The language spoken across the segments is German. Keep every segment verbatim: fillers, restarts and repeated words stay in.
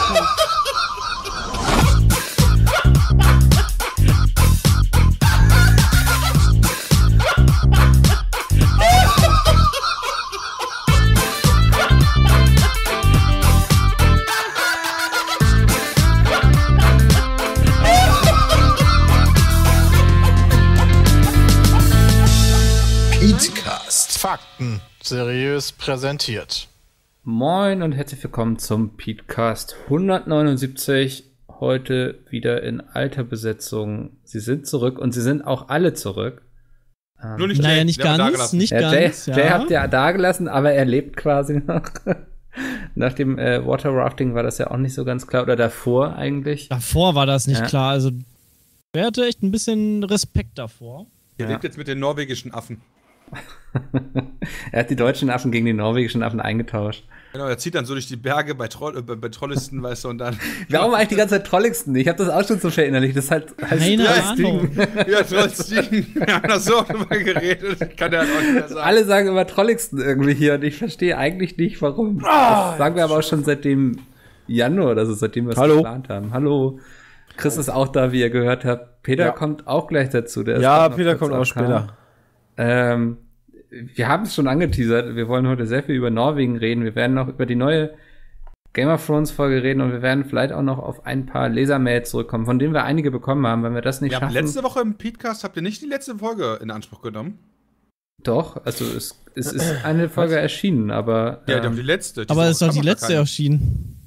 Fakten seriös präsentiert. Moin und herzlich willkommen zum Petecast hundertneunundsiebzig. Heute wieder in alter Besetzung. Sie sind zurück und sie sind auch alle zurück. Nur nicht naja, Jay, nicht ganz, nicht ja, ganz. Jay, ja. Jay habt ihr da gelassen, aber er lebt quasi noch. Nach dem äh, Water Rafting war das ja auch nicht so ganz klar. Oder davor eigentlich. Davor war das nicht ja. klar. Also, er hatte echt ein bisschen Respekt davor. Er Ja. lebt jetzt mit den norwegischen Affen. Er hat die deutschen Affen gegen die norwegischen Affen eingetauscht. Genau, er zieht dann so durch die Berge bei, Troll, äh, bei Trollisten, weißt du, und dann. Warum eigentlich die ganze Zeit Trollixten? Ich habe das auch schon so verinnerlicht. Das halt heißt Keine Ahnung. Ja, Trollstigen. Wir haben da so drüber geredet. Kann der halt auch nicht mehr sagen. Alle sagen immer Trollixten irgendwie hier und ich verstehe eigentlich nicht, warum. Das sagen wir aber auch schon seit dem Januar oder so, seitdem wir es Hallo. geplant haben. Hallo. Chris ist auch da, wie ihr gehört habt. Peter Ja. kommt auch gleich dazu. Der ist Ja, auch noch Peter kurz kommt auch auf später. Kahn. Ähm, wir haben es schon angeteasert. Wir wollen heute sehr viel über Norwegen reden. Wir werden noch über die neue Game of Thrones Folge reden und wir werden vielleicht auch noch auf ein paar Lesermails zurückkommen, von denen wir einige bekommen haben, wenn wir das nicht Wir haben schaffen. letzte Woche im Podcast, habt ihr nicht die letzte Folge in Anspruch genommen? Doch, also es, es ist eine Folge erschienen, aber Ja, ähm, die letzte. Aber es ist doch Diese die Woche letzte kam noch erschienen.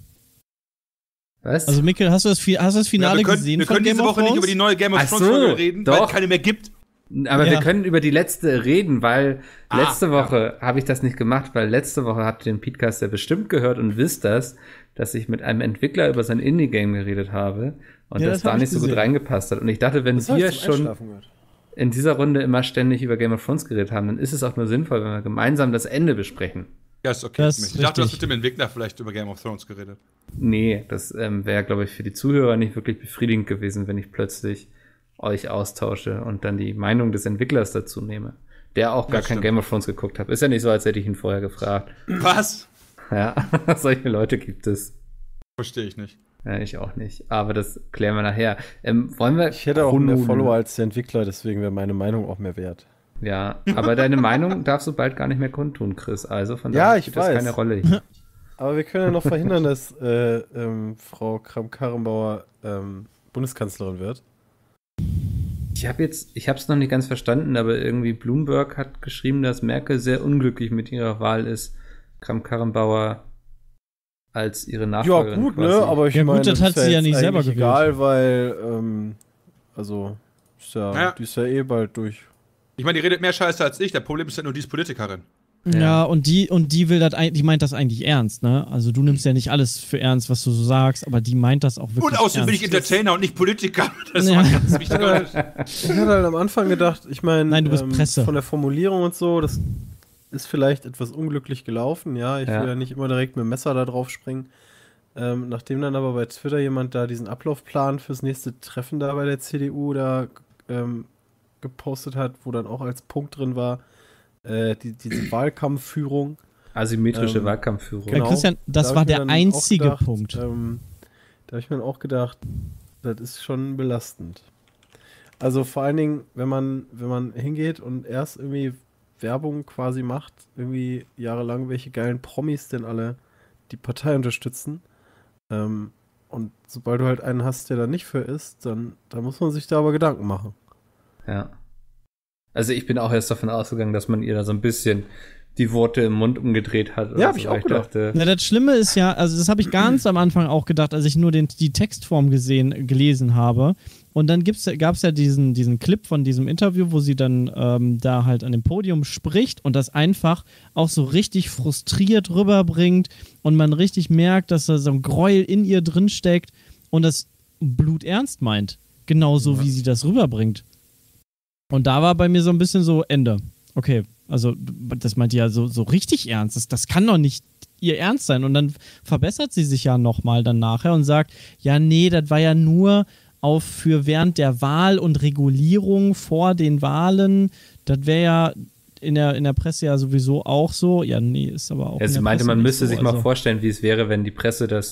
was? Also, Mikkel, hast du das, Fi- hast du das keine. Finale Ja, wir können, gesehen wir von können Game diese of Woche nicht Thrones? über die neue Game of Ach Thrones so, Folge reden, weil doch. es keine mehr gibt. Aber Ja. wir können über die letzte reden, weil Ah, letzte Woche habe ich das nicht gemacht, weil letzte Woche habt ihr den Podcast ja bestimmt gehört und wisst das, dass ich mit einem Entwickler über sein Indie-Game geredet habe und Ja, das, das da hab ich nicht so gut gesehen. reingepasst hat. Und ich dachte, wenn Das hab wir ich zum schon Einschlafen gehört. in dieser Runde immer ständig über Game of Thrones geredet haben, dann ist es auch nur sinnvoll, wenn wir gemeinsam das Ende besprechen. Ja, ist okay. Das für mich. ist Ich dachte, du hast richtig. mit dem Entwickler vielleicht über Game of Thrones geredet. Nee, das ähm, wäre, glaube ich, für die Zuhörer nicht wirklich befriedigend gewesen, wenn ich plötzlich euch austausche und dann die Meinung des Entwicklers dazu nehme, der auch gar Das kein stimmt. Game of Thrones geguckt hat. Ist ja nicht so, als hätte ich ihn vorher gefragt. Was? Ja, solche Leute gibt es. Verstehe ich nicht. Ja, ich auch nicht. Aber das klären wir nachher. Ähm, wollen wir Ich hätte auch mehr chronologisch- Follower als der Entwickler, deswegen wäre meine Meinung auch mehr wert. Ja, aber deine Meinung darfst du bald gar nicht mehr kundtun, Chris. Also von Ja, daher ich spielt das weiß. keine Rolle hier. Aber wir können ja noch verhindern, dass äh, ähm, Frau Kramp-Karrenbauer ähm, Bundeskanzlerin wird. Ich habe jetzt, ich habe es noch nicht ganz verstanden, aber irgendwie Bloomberg hat geschrieben, dass Merkel sehr unglücklich mit ihrer Wahl ist, Kramp-Karrenbauer als ihre Ja, Nachfolgerin gut, quasi. ne? Aber ich Ja, gut, meine, das hat ist sie ja jetzt nicht selber eigentlich gewählt. egal, weil, ähm, also, ist ja, Ja. die ist ja eh bald durch. Ich meine, die redet mehr Scheiße als ich. Der Problem ist ja nur, die ist Politikerin. Ja, Ja. und die, und die will das ein- die meint das eigentlich ernst, ne? Also du nimmst ja nicht alles für ernst, was du so sagst, aber die meint das auch wirklich Und außerdem bin ich ernst. Entertainer und nicht Politiker. Das Ja. war ein ganz wichtiger. Ich hatte halt am Anfang gedacht, ich meine, Nein, du bist ähm, Presse. von der Formulierung und so, das ist vielleicht etwas unglücklich gelaufen, ja. Ich Ja. will ja nicht immer direkt mit dem Messer da drauf springen. Ähm, nachdem dann aber bei Twitter jemand da diesen Ablaufplan fürs nächste Treffen da bei der C D U da ähm, gepostet hat, wo dann auch als Punkt drin war, äh, die, diese Wahlkampfführung. Asymmetrische Ähm, Wahlkampfführung. Ja, Christian, das Da hab war ich mir der dann auch einzige gedacht, Punkt. Ähm, da habe ich mir dann auch gedacht, das ist schon belastend. Also vor allen Dingen, wenn man, wenn man hingeht und erst irgendwie Werbung quasi macht, irgendwie jahrelang, welche geilen Promis denn alle die Partei unterstützen. Ähm, und sobald du halt einen hast, der da nicht für ist, dann, dann muss man sich da aber Gedanken machen. Ja. Also ich bin auch erst davon ausgegangen, dass man ihr da so ein bisschen die Worte im Mund umgedreht hat. oder Ja, hab so, ich weil auch gedacht. dachte, Ja, das Schlimme ist ja, also das habe ich ganz am Anfang auch gedacht, als ich nur den, die Textform gesehen, gelesen habe. Und dann gab es ja diesen, diesen Clip von diesem Interview, wo sie dann ähm, da halt an dem Podium spricht und das einfach auch so richtig frustriert rüberbringt und man richtig merkt, dass da so ein Gräuel in ihr drin steckt und das bluternst meint. Genauso Ja. wie sie das rüberbringt. Und da war bei mir so ein bisschen so Ende. Okay, also das meint ja so, so richtig ernst. Das, das kann doch nicht ihr Ernst sein. Und dann verbessert sie sich ja nochmal dann nachher und sagt, ja nee, das war ja nur auf für während der Wahl und Regulierung vor den Wahlen. Das wäre ja in der, in der Presse ja sowieso auch so. Ja, nee, ist aber auch ja, in sie der meinte, Presse man nicht müsste so. sich mal Also, vorstellen, wie es wäre, wenn die Presse das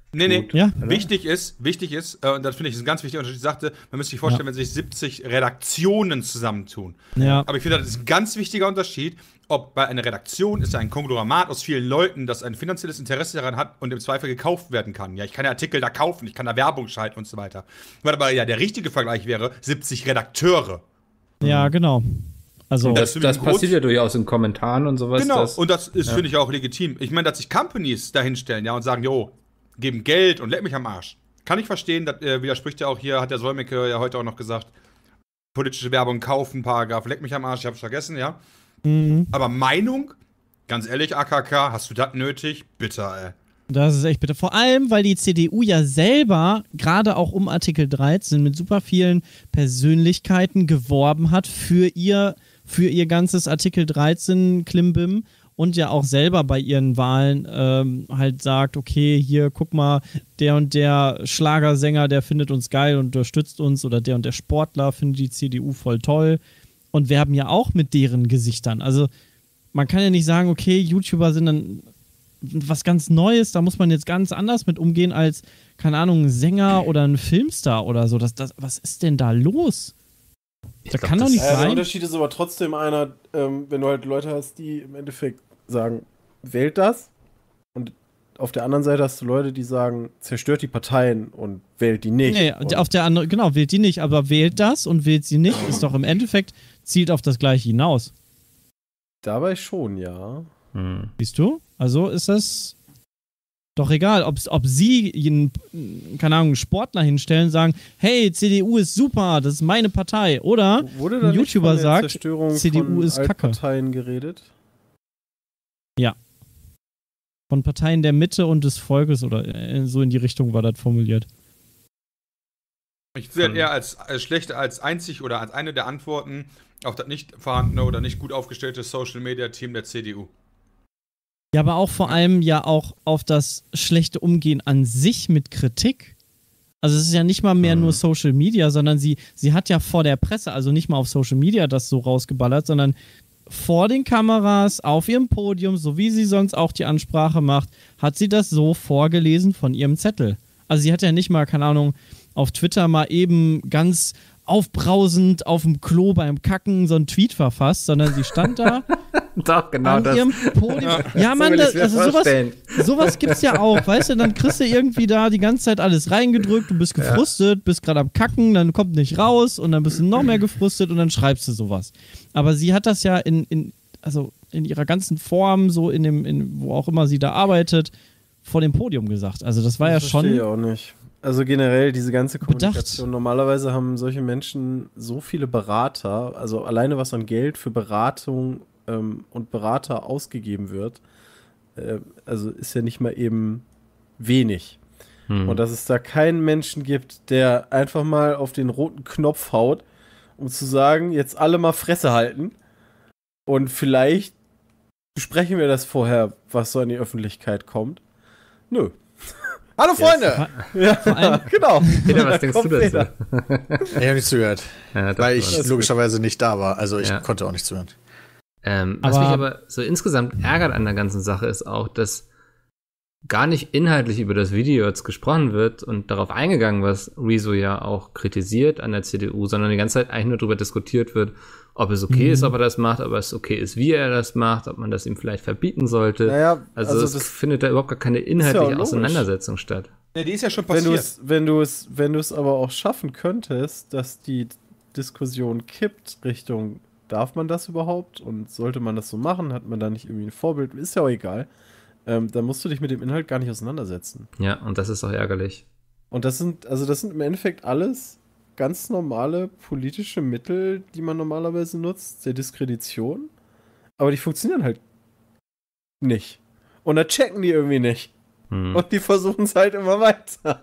Nee, nee. Ja. Wichtig ist, wichtig ist, äh, und das finde ich ist ein ganz wichtiger Unterschied, ich sagte, man müsste sich vorstellen, Ja. wenn sich siebzig Redaktionen zusammentun. Ja. Aber ich finde, das ist ein ganz wichtiger Unterschied, ob bei einer Redaktion ist ein Konglomerat aus vielen Leuten, das ein finanzielles Interesse daran hat und im Zweifel gekauft werden kann. Ja, ich kann ja Artikel da kaufen, ich kann da Werbung schalten und so weiter. Weil aber ja, der richtige Vergleich wäre siebzig Redakteure. Ja, genau. Also, Das- Das, das passiert ja durchaus in Kommentaren und sowas. Genau, Das, und das ist, ja. finde ich, auch legitim. Ich meine, dass sich Companies dahinstellen, ja, und sagen, jo, geben Geld und leck mich am Arsch. Kann ich verstehen, das äh, widerspricht ja auch hier, hat der Solmecke ja heute auch noch gesagt, politische Werbung kaufen, Paragraph, leck mich am Arsch, ich hab's vergessen, ja. mhm. Aber Meinung, ganz ehrlich, A K K, hast du das nötig? Bitte, ey. Das ist echt bitter. Vor allem, weil die C D U ja selber, gerade auch um Artikel dreizehn, mit super vielen Persönlichkeiten geworben hat für ihr, für ihr ganzes Artikel dreizehn Klimbim und ja auch selber bei ihren Wahlen ähm, halt sagt, okay, hier, guck mal, der und der Schlagersänger, der findet uns geil und unterstützt uns, oder der und der Sportler findet die C D U voll toll, und werben ja auch mit deren Gesichtern. Also man kann ja nicht sagen, okay, YouTuber sind dann was ganz Neues, da muss man jetzt ganz anders mit umgehen als, keine Ahnung, ein Sänger oder ein Filmstar oder so. Das, das, was ist denn da los? Ich Das glaub, kann doch das- nicht Äh, der sein. Unterschied ist aber trotzdem einer, ähm, wenn du halt Leute hast, die im Endeffekt sagen, wählt das. Und auf der anderen Seite hast du Leute, die sagen, zerstört die Parteien und wählt die nicht. Nee, und auf der anderen, genau, wählt die nicht, aber wählt das und wählt sie nicht, ist doch im Endeffekt, zielt auf das Gleiche hinaus. dabei schon, ja. Hm. Siehst du? Also ist das doch egal, ob, ob sie einen, keine Ahnung, einen Sportler hinstellen, sagen, hey, C D U ist super, das ist meine Partei. Oder Wurde ein da nicht YouTuber von der sagt, Zerstörung C D U von ist Kacke. Altparteien geredet? von Parteien der Mitte und des Volkes oder äh, so in die Richtung war das formuliert. Ich sehe das eher als, als schlecht, als einzig oder als eine der Antworten auf das nicht vorhandene oder nicht gut aufgestellte Social-Media-Team der C D U. Ja, aber auch vor allem ja auch auf das schlechte Umgehen an sich mit Kritik. Also es ist ja nicht mal mehr Mhm. nur Social Media, sondern sie, sie hat ja vor der Presse, also nicht mal auf Social Media das so rausgeballert, sondern vor den Kameras, auf ihrem Podium, so wie sie sonst auch die Ansprache macht, hat sie das so vorgelesen von ihrem Zettel. Also sie hat ja nicht mal, keine Ahnung, auf Twitter mal eben ganz aufbrausend auf dem Klo beim Kacken so einen Tweet verfasst, sondern sie stand da Doch, genau an das. ihrem Podium. Ja, So Mann, will das, ich's mir also sowas, vorstellen. sowas gibt's ja auch, weißt du, dann kriegst du irgendwie da die ganze Zeit alles reingedrückt, du bist gefrustet, bist gerade am Kacken, dann kommt nicht raus und dann bist du noch mehr gefrustet und dann schreibst du sowas. Aber sie hat das ja in, in also in ihrer ganzen Form, so in dem, in, wo auch immer sie da arbeitet, vor dem Podium gesagt. Also das war ja Das verstehe ich schon. auch nicht. Also generell diese ganze Bedacht. Kommunikation. Normalerweise haben solche Menschen so viele Berater, also alleine was an Geld für Beratung ähm, und Berater ausgegeben wird, äh, also ist ja nicht mal eben wenig. Hm. Und dass es da keinen Menschen gibt, der einfach mal auf den roten Knopf haut, um zu sagen, jetzt alle mal Fresse halten und vielleicht besprechen wir das vorher, was so in die Öffentlichkeit kommt. Nö. Hallo Freunde! Ja, Vor allem- genau. Peter, was denkst du Kommt dazu? Peter. Ich habe nicht zugehört, Ja, doch, weil du ich hast- logischerweise nicht da war. Also ich Ja. konnte auch nicht zuhören. Ähm, was Aber- mich aber so insgesamt ärgert an der ganzen Sache ist auch, dass gar nicht inhaltlich über das Video jetzt gesprochen wird und darauf eingegangen, was Rezo ja auch kritisiert an der C D U, sondern die ganze Zeit eigentlich nur darüber diskutiert wird, ob es okay Mhm. ist, ob er das macht, ob es okay ist, wie er das macht, ob man das ihm vielleicht verbieten sollte. Naja, also, also es das, findet da überhaupt gar keine ja inhaltliche auch logisch. Auseinandersetzung statt. Ja, die ist ja schon wenn du passiert. es, wenn du es, wenn du es aber auch schaffen könntest, dass die Diskussion kippt Richtung, darf man das überhaupt und sollte man das so machen, hat man da nicht irgendwie ein Vorbild, ist ja auch egal. Ähm, dann musst du dich mit dem Inhalt gar nicht auseinandersetzen. Ja, und das ist auch ärgerlich. Und das sind, also das sind im Endeffekt alles ganz normale politische Mittel, die man normalerweise nutzt, der Diskredition. Aber die funktionieren halt nicht. Und da checken die irgendwie nicht. Hm. Und die versuchen es halt immer weiter.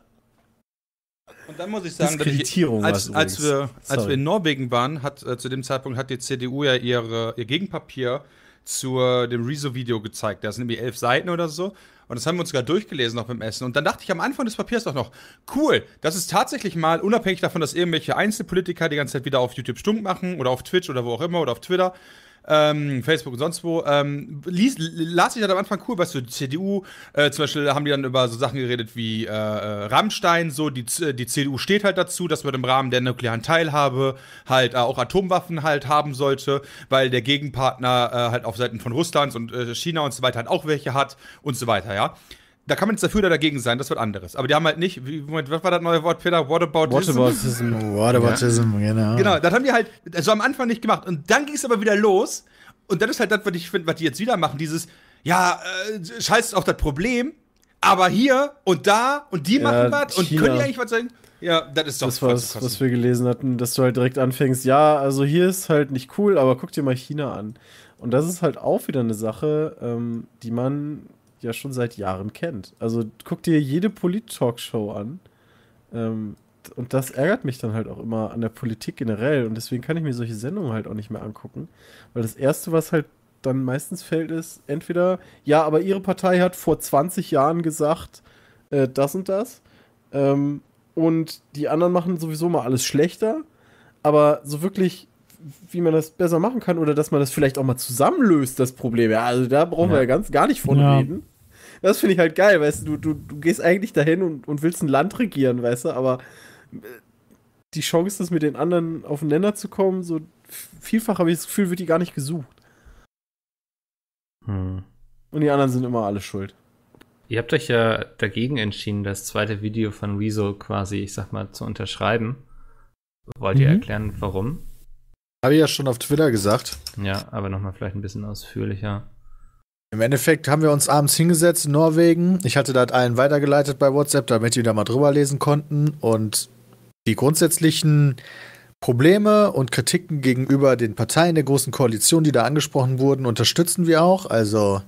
Und dann muss ich sagen, dass ich, Diskreditierung als, war's als, übrigens. wir, als Sorry. wir in Norwegen waren, hat äh, zu dem Zeitpunkt hat die C D U ja ihre, ihr Gegenpapier zu äh, dem Rezo-Video gezeigt. Da sind irgendwie elf Seiten oder so. Und das haben wir uns sogar durchgelesen noch beim Essen. Und dann dachte ich am Anfang des Papiers auch noch, cool, das ist tatsächlich mal, unabhängig davon, dass irgendwelche Einzelpolitiker die ganze Zeit wieder auf YouTube stunk machen oder auf Twitch oder wo auch immer oder auf Twitter, ähm, Facebook und sonst wo, ähm, lies, las ich halt am Anfang cool, weißt du, die C D U, äh, zum Beispiel haben die dann über so Sachen geredet wie äh, Rammstein, so, die, die C D U steht halt dazu, dass man im Rahmen der nuklearen Teilhabe halt äh, auch Atomwaffen halt haben sollte, weil der Gegenpartner äh, halt auf Seiten von Russlands und äh, China und so weiter halt auch welche hat und so weiter, ja. Da kann man jetzt dafür oder dagegen sein, das wird anderes. Aber die haben halt nicht, wie, Moment, was war das neue Wort, Peter? Whataboutism? Whataboutism. Whataboutism, genau. Genau, das haben die halt so am Anfang nicht gemacht. Und dann ging es aber wieder los. Und das ist halt das, was ich finde, was die jetzt wieder machen. Dieses, ja, äh, scheiß auf das Problem, aber hier und da und die Ja, machen was und China. können die eigentlich was sagen? Ja, das ist doch Das war was, was wir gelesen hatten, dass du halt direkt anfängst, ja, also hier ist halt nicht cool, aber guck dir mal China an. Und das ist halt auch wieder eine Sache, ähm, die man ja schon seit Jahren kennt. Also guck dir jede Polit-Talkshow an. Ähm, und das ärgert mich dann halt auch immer an der Politik generell. Und deswegen kann ich mir solche Sendungen halt auch nicht mehr angucken. Weil das Erste, was halt dann meistens fällt, ist entweder, ja, aber ihre Partei hat vor zwanzig Jahren gesagt, äh, das und das. Ähm, und die anderen machen sowieso mal alles schlechter. Aber so wirklich, wie man das besser machen kann oder dass man das vielleicht auch mal zusammenlöst, das Problem. Ja, also da brauchen Ja. wir ja ganz gar nicht von Ja. reden. Das finde ich halt geil, weißt du, du, du gehst eigentlich dahin und, und willst ein Land regieren, weißt du, aber äh, die Chance, das mit den anderen aufeinander zu kommen, so vielfach habe ich das Gefühl, wird die gar nicht gesucht. Hm. Und die anderen sind immer alle schuld. Ihr habt euch ja dagegen entschieden, das zweite Video von Rezo quasi, ich sag mal, zu unterschreiben. Wollt ihr Mhm. erklären, warum? Habe ich ja schon auf Twitter gesagt. Ja, aber nochmal vielleicht ein bisschen ausführlicher. Im Endeffekt haben wir uns abends hingesetzt in Norwegen. Ich hatte das allen weitergeleitet bei WhatsApp, damit die da mal drüber lesen konnten. Und die grundsätzlichen Probleme und Kritiken gegenüber den Parteien der Großen Koalition, die da angesprochen wurden, unterstützen wir auch. Also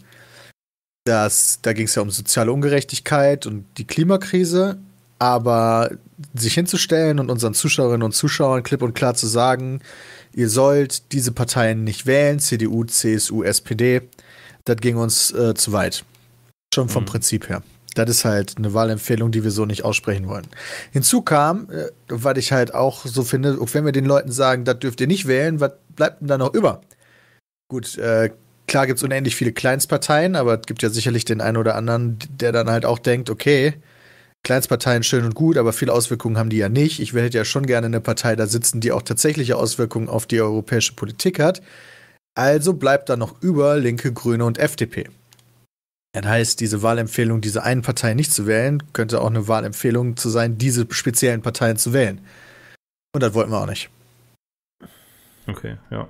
das, da ging es ja um soziale Ungerechtigkeit und die Klimakrise. Aber sich hinzustellen und unseren Zuschauerinnen und Zuschauern klipp und klar zu sagen, ihr sollt diese Parteien nicht wählen, C D U, C S U, S P D, das ging uns äh, zu weit. Schon vom Mhm. Prinzip her. Das ist halt eine Wahlempfehlung, die wir so nicht aussprechen wollen. Hinzu kam, äh, was ich halt auch so finde, auch wenn wir den Leuten sagen, das dürft ihr nicht wählen, was bleibt denn da noch über? Gut, äh, klar gibt es unendlich viele Kleinstparteien, aber es gibt ja sicherlich den einen oder anderen, der dann halt auch denkt, okay, Kleinstparteien schön und gut, aber viele Auswirkungen haben die ja nicht. Ich hätte ja schon gerne eine Partei da sitzen, die auch tatsächliche Auswirkungen auf die europäische Politik hat. Also bleibt da noch über Linke, Grüne und F D P. Das heißt, diese Wahlempfehlung, diese einen Partei nicht zu wählen, könnte auch eine Wahlempfehlung zu sein, diese speziellen Parteien zu wählen. Und das wollten wir auch nicht. Okay, ja.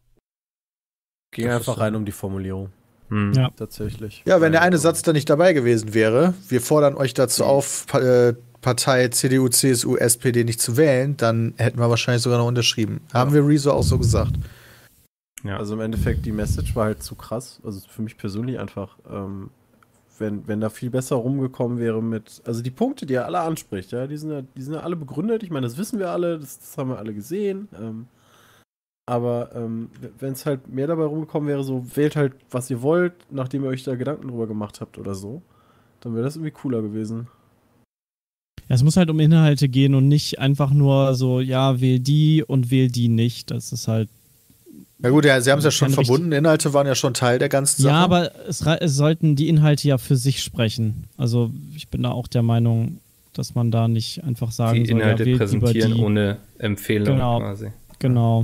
Ging Das einfach ist- rein um die Formulierung, Hm. Ja. tatsächlich. Ja, wenn der eine Weil, Satz da nicht dabei gewesen wäre, wir fordern euch dazu auf, Pa- äh, Partei C D U, C S U, S P D nicht zu wählen, dann hätten wir wahrscheinlich sogar noch unterschrieben. Haben wir Rezo auch so gesagt. Ja. Also im Endeffekt, die Message war halt zu krass. Also für mich persönlich einfach, ähm, wenn, wenn da viel besser rumgekommen wäre mit, also die Punkte, die er alle anspricht, ja, die sind ja, die sind ja alle begründet. Ich meine, das wissen wir alle, das, das haben wir alle gesehen. Ähm, aber ähm, wenn es halt mehr dabei rumgekommen wäre, so wählt halt, was ihr wollt, nachdem ihr euch da Gedanken drüber gemacht habt oder so, dann wäre das irgendwie cooler gewesen. Ja, es muss halt um Inhalte gehen und nicht einfach nur so, ja, wähl die und wähl die nicht. Das ist halt. Na gut, ja, sie haben es ja schon Kein verbunden. Inhalte waren ja schon Teil der ganzen Sache. Ja, aber es, rei- es sollten die Inhalte ja für sich sprechen. Also ich bin da auch der Meinung, dass man da nicht einfach sagen Die soll, Inhalte ja, wählt lieber präsentieren die. ohne Empfehlung Genau. quasi. Genau.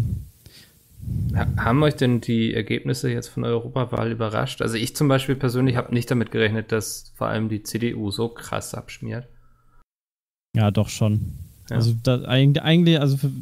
Ha haben euch denn die Ergebnisse jetzt von der Europawahl überrascht? Also ich zum Beispiel persönlich habe nicht damit gerechnet, dass vor allem die C D U so krass abschmiert. Ja, doch schon. Ja. Also da, eigentlich, eigentlich, also für,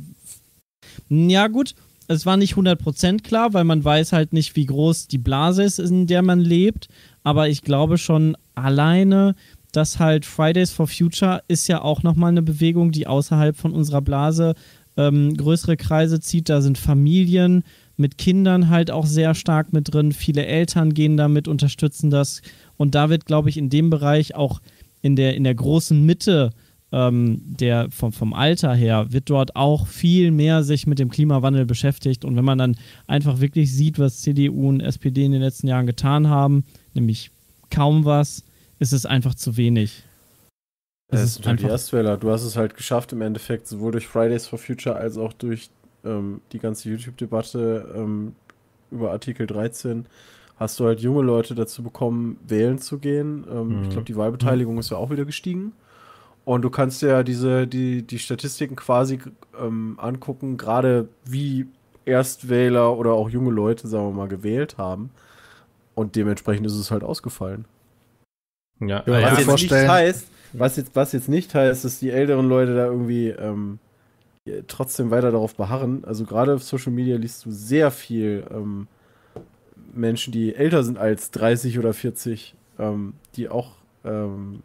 ja gut, es war nicht hundert Prozent klar, weil man weiß halt nicht, wie groß die Blase ist, in der man lebt. Aber ich glaube schon alleine, dass halt Fridays for Future ist ja auch nochmal eine Bewegung, die außerhalb von unserer Blase ähm, größere Kreise zieht. Da sind Familien mit Kindern halt auch sehr stark mit drin. Viele Eltern gehen damit, unterstützen das. Und da wird, glaube ich, in dem Bereich auch in der, in der großen Mitte ähm, der, vom, vom Alter her, wird dort auch viel mehr sich mit dem Klimawandel beschäftigt. Und wenn man dann einfach wirklich sieht, was C D U und S P D in den letzten Jahren getan haben, nämlich kaum was, ist es einfach zu wenig. Es Es ist sind halt die einfach- Erstwähler. Du hast es halt geschafft im Endeffekt, sowohl durch Fridays for Future als auch durch ähm, die ganze YouTube-Debatte, ähm, über Artikel dreizehn hast du halt junge Leute dazu bekommen, wählen zu gehen. Ähm, Mhm. Ich glaube, die Wahlbeteiligung ist ja auch wieder gestiegen. Und du kannst ja diese, die, die Statistiken quasi ähm, angucken, gerade wie Erstwähler oder auch junge Leute, sagen wir mal, gewählt haben. Und dementsprechend ist es halt ausgefallen. Ja, Ja, Was ja, jetzt vorstellen. nicht heißt, was jetzt, was jetzt nicht heißt, dass die älteren Leute da irgendwie ähm, trotzdem weiter darauf beharren. Also gerade auf Social Media liest du sehr viel ähm, Menschen, die älter sind als dreißig oder vierzig, ähm, die auch ähm,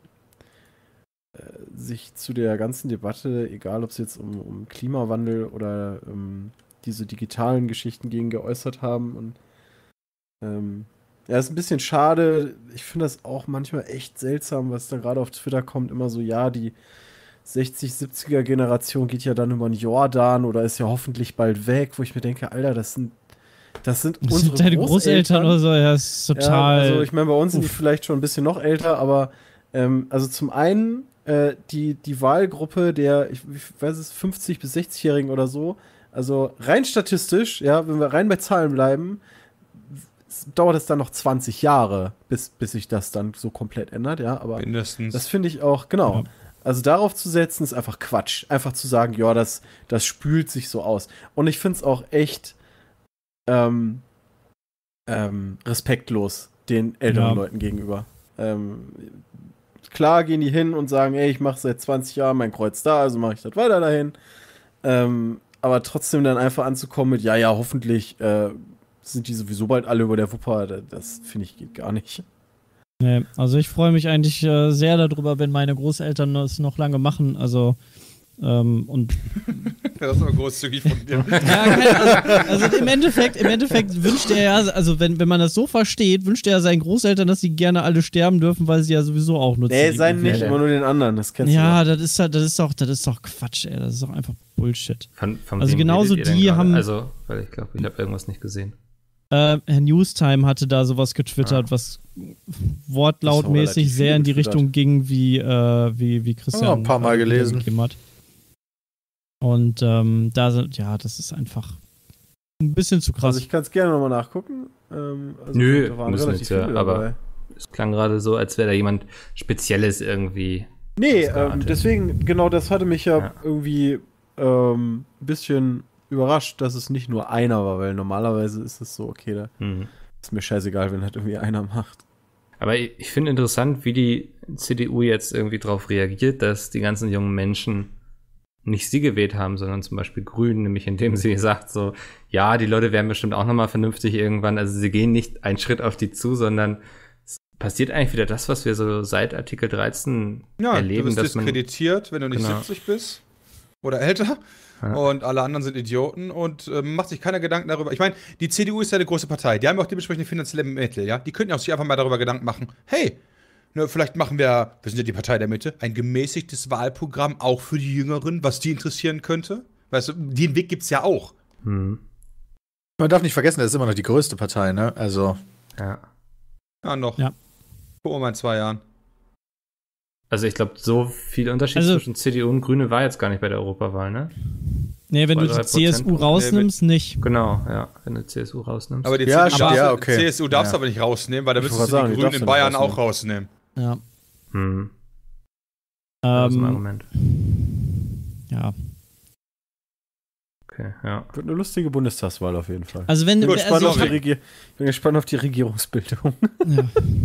äh, sich zu der ganzen Debatte, egal ob es jetzt um, um Klimawandel oder ähm, diese digitalen Geschichten gegen geäußert haben. Und ähm, ja, ist ein bisschen schade. Ich finde das auch manchmal echt seltsam, was da gerade auf Twitter kommt. Immer so, ja, die sechzig-, siebziger-Generation geht ja dann über den Jordan oder ist ja hoffentlich bald weg, wo ich mir denke, Alter, das sind das sind Das unsere sind deine Großeltern oder so, ja, das ist total. Ja, also ich meine, bei uns sind die Uff. vielleicht schon ein bisschen noch älter, aber ähm, also zum einen äh, die, die Wahlgruppe der, ich, ich weiß es, fünfzig- bis sechzigjährigen oder so, also rein statistisch, ja, wenn wir rein bei Zahlen bleiben, s- dauert es dann noch zwanzig Jahre, bis, bis sich das dann so komplett ändert, ja, aber Mindestens. das finde ich auch, genau. Ja. Also darauf zu setzen, ist einfach Quatsch. Einfach zu sagen, ja, das, das spült sich so aus. Und ich finde es auch echt ähm, ähm, respektlos den älteren Ja. Leuten gegenüber. Ähm, klar gehen die hin und sagen, ey, ich mache seit zwanzig Jahren mein Kreuz da, also mache ich das weiter dahin. Ähm, aber trotzdem dann einfach anzukommen mit, ja, ja, hoffentlich äh, sind die sowieso bald alle über der Wupper, das, das finde ich geht gar nicht. Nee, also ich freue mich eigentlich äh, sehr darüber, wenn meine Großeltern das noch lange machen. Also ähm, und Das ist aber großzügig von dir. ja, keine, also, also im Endeffekt, im Endeffekt wünscht er ja, also wenn, wenn man das so versteht, wünscht er ja seinen Großeltern, dass sie gerne alle sterben dürfen, weil sie ja sowieso auch nur Nee, C D U seien nicht, wählen. immer nur den anderen, das kennst Ja, du das ist halt, das ist doch, das ist doch Quatsch, ey. Das ist doch einfach Bullshit. Von, von Also wem genauso redet ihr denn die gerade? haben- Also, weil ich glaube, ich habe irgendwas nicht gesehen. Äh, Herr Newstime hatte da sowas getwittert, Ah. was Das wortlautmäßig haben sehr relativ in die viele Richtung ging, wie, äh, wie, wie Christian Oh, ein paar Mal äh, gelesen. gegeben hat. Und ähm, da sind, ja, das ist einfach ein bisschen zu krass. Also ich kann es gerne nochmal nachgucken. Ähm, also Nö, da waren müssen relativ jetzt ja, viele aber- dabei. Es klang gerade so, als wäre da jemand Spezielles irgendwie. Nee, ausgeartet. ähm, deswegen, genau das hatte mich ja, Ja. irgendwie ähm, ein bisschen überrascht, dass es nicht nur einer war, weil normalerweise ist es so, okay, da Hm. ist mir scheißegal, wenn halt irgendwie einer macht. Aber ich, ich finde interessant, wie die C D U jetzt irgendwie darauf reagiert, dass die ganzen jungen Menschen nicht sie gewählt haben, sondern zum Beispiel Grünen, nämlich indem sie sagt so, ja, die Leute werden bestimmt auch nochmal vernünftig irgendwann, also sie gehen nicht einen Schritt auf die zu, sondern es passiert eigentlich wieder das, was wir so seit Artikel dreizehn Ja, erleben, du bist dass man, diskreditiert, wenn du nicht Genau. siebzig bist oder älter. Ja. Und alle anderen sind Idioten und ähm, macht sich keiner Gedanken darüber. Ich meine, die C D U ist ja eine große Partei. Die haben ja auch dementsprechend finanzielle Mittel, ja. Die könnten ja auch sich einfach mal darüber Gedanken machen. Hey, ne, vielleicht machen wir, wir sind ja die Partei der Mitte, ein gemäßigtes Wahlprogramm auch für die Jüngeren, was die interessieren könnte. Weißt du, den Weg gibt's ja auch. hm, Man darf nicht vergessen, das ist immer noch die größte Partei, ne? Also, ja. Ja, noch. Ja. Vor mal in zwei Jahren. Also ich glaube, so viel Unterschied Also- zwischen C D U und Grüne war jetzt gar nicht bei der Europawahl, ne? Nee, wenn du Zwei, die drei C S U Prozentpunkte. rausnimmst, nicht. Genau, ja, wenn du C S U rausnimmst. Aber die Ja, C D U, stimmt, darfst, ja, okay. C S U darfst du Ja. aber nicht rausnehmen, weil da Ich müsstest wollte du die sagen, die Grünen darfst in du Bayern nicht auch rausnehmen. Ja. hm. Das ist ein Ähm, Argument. ja. Okay, ja. Wird eine lustige Bundestagswahl auf jeden Fall. Also wenn Gut, ich, bin gespannt also, auf die sorry. Regier ich bin gespannt auf die Regierungsbildung. ja.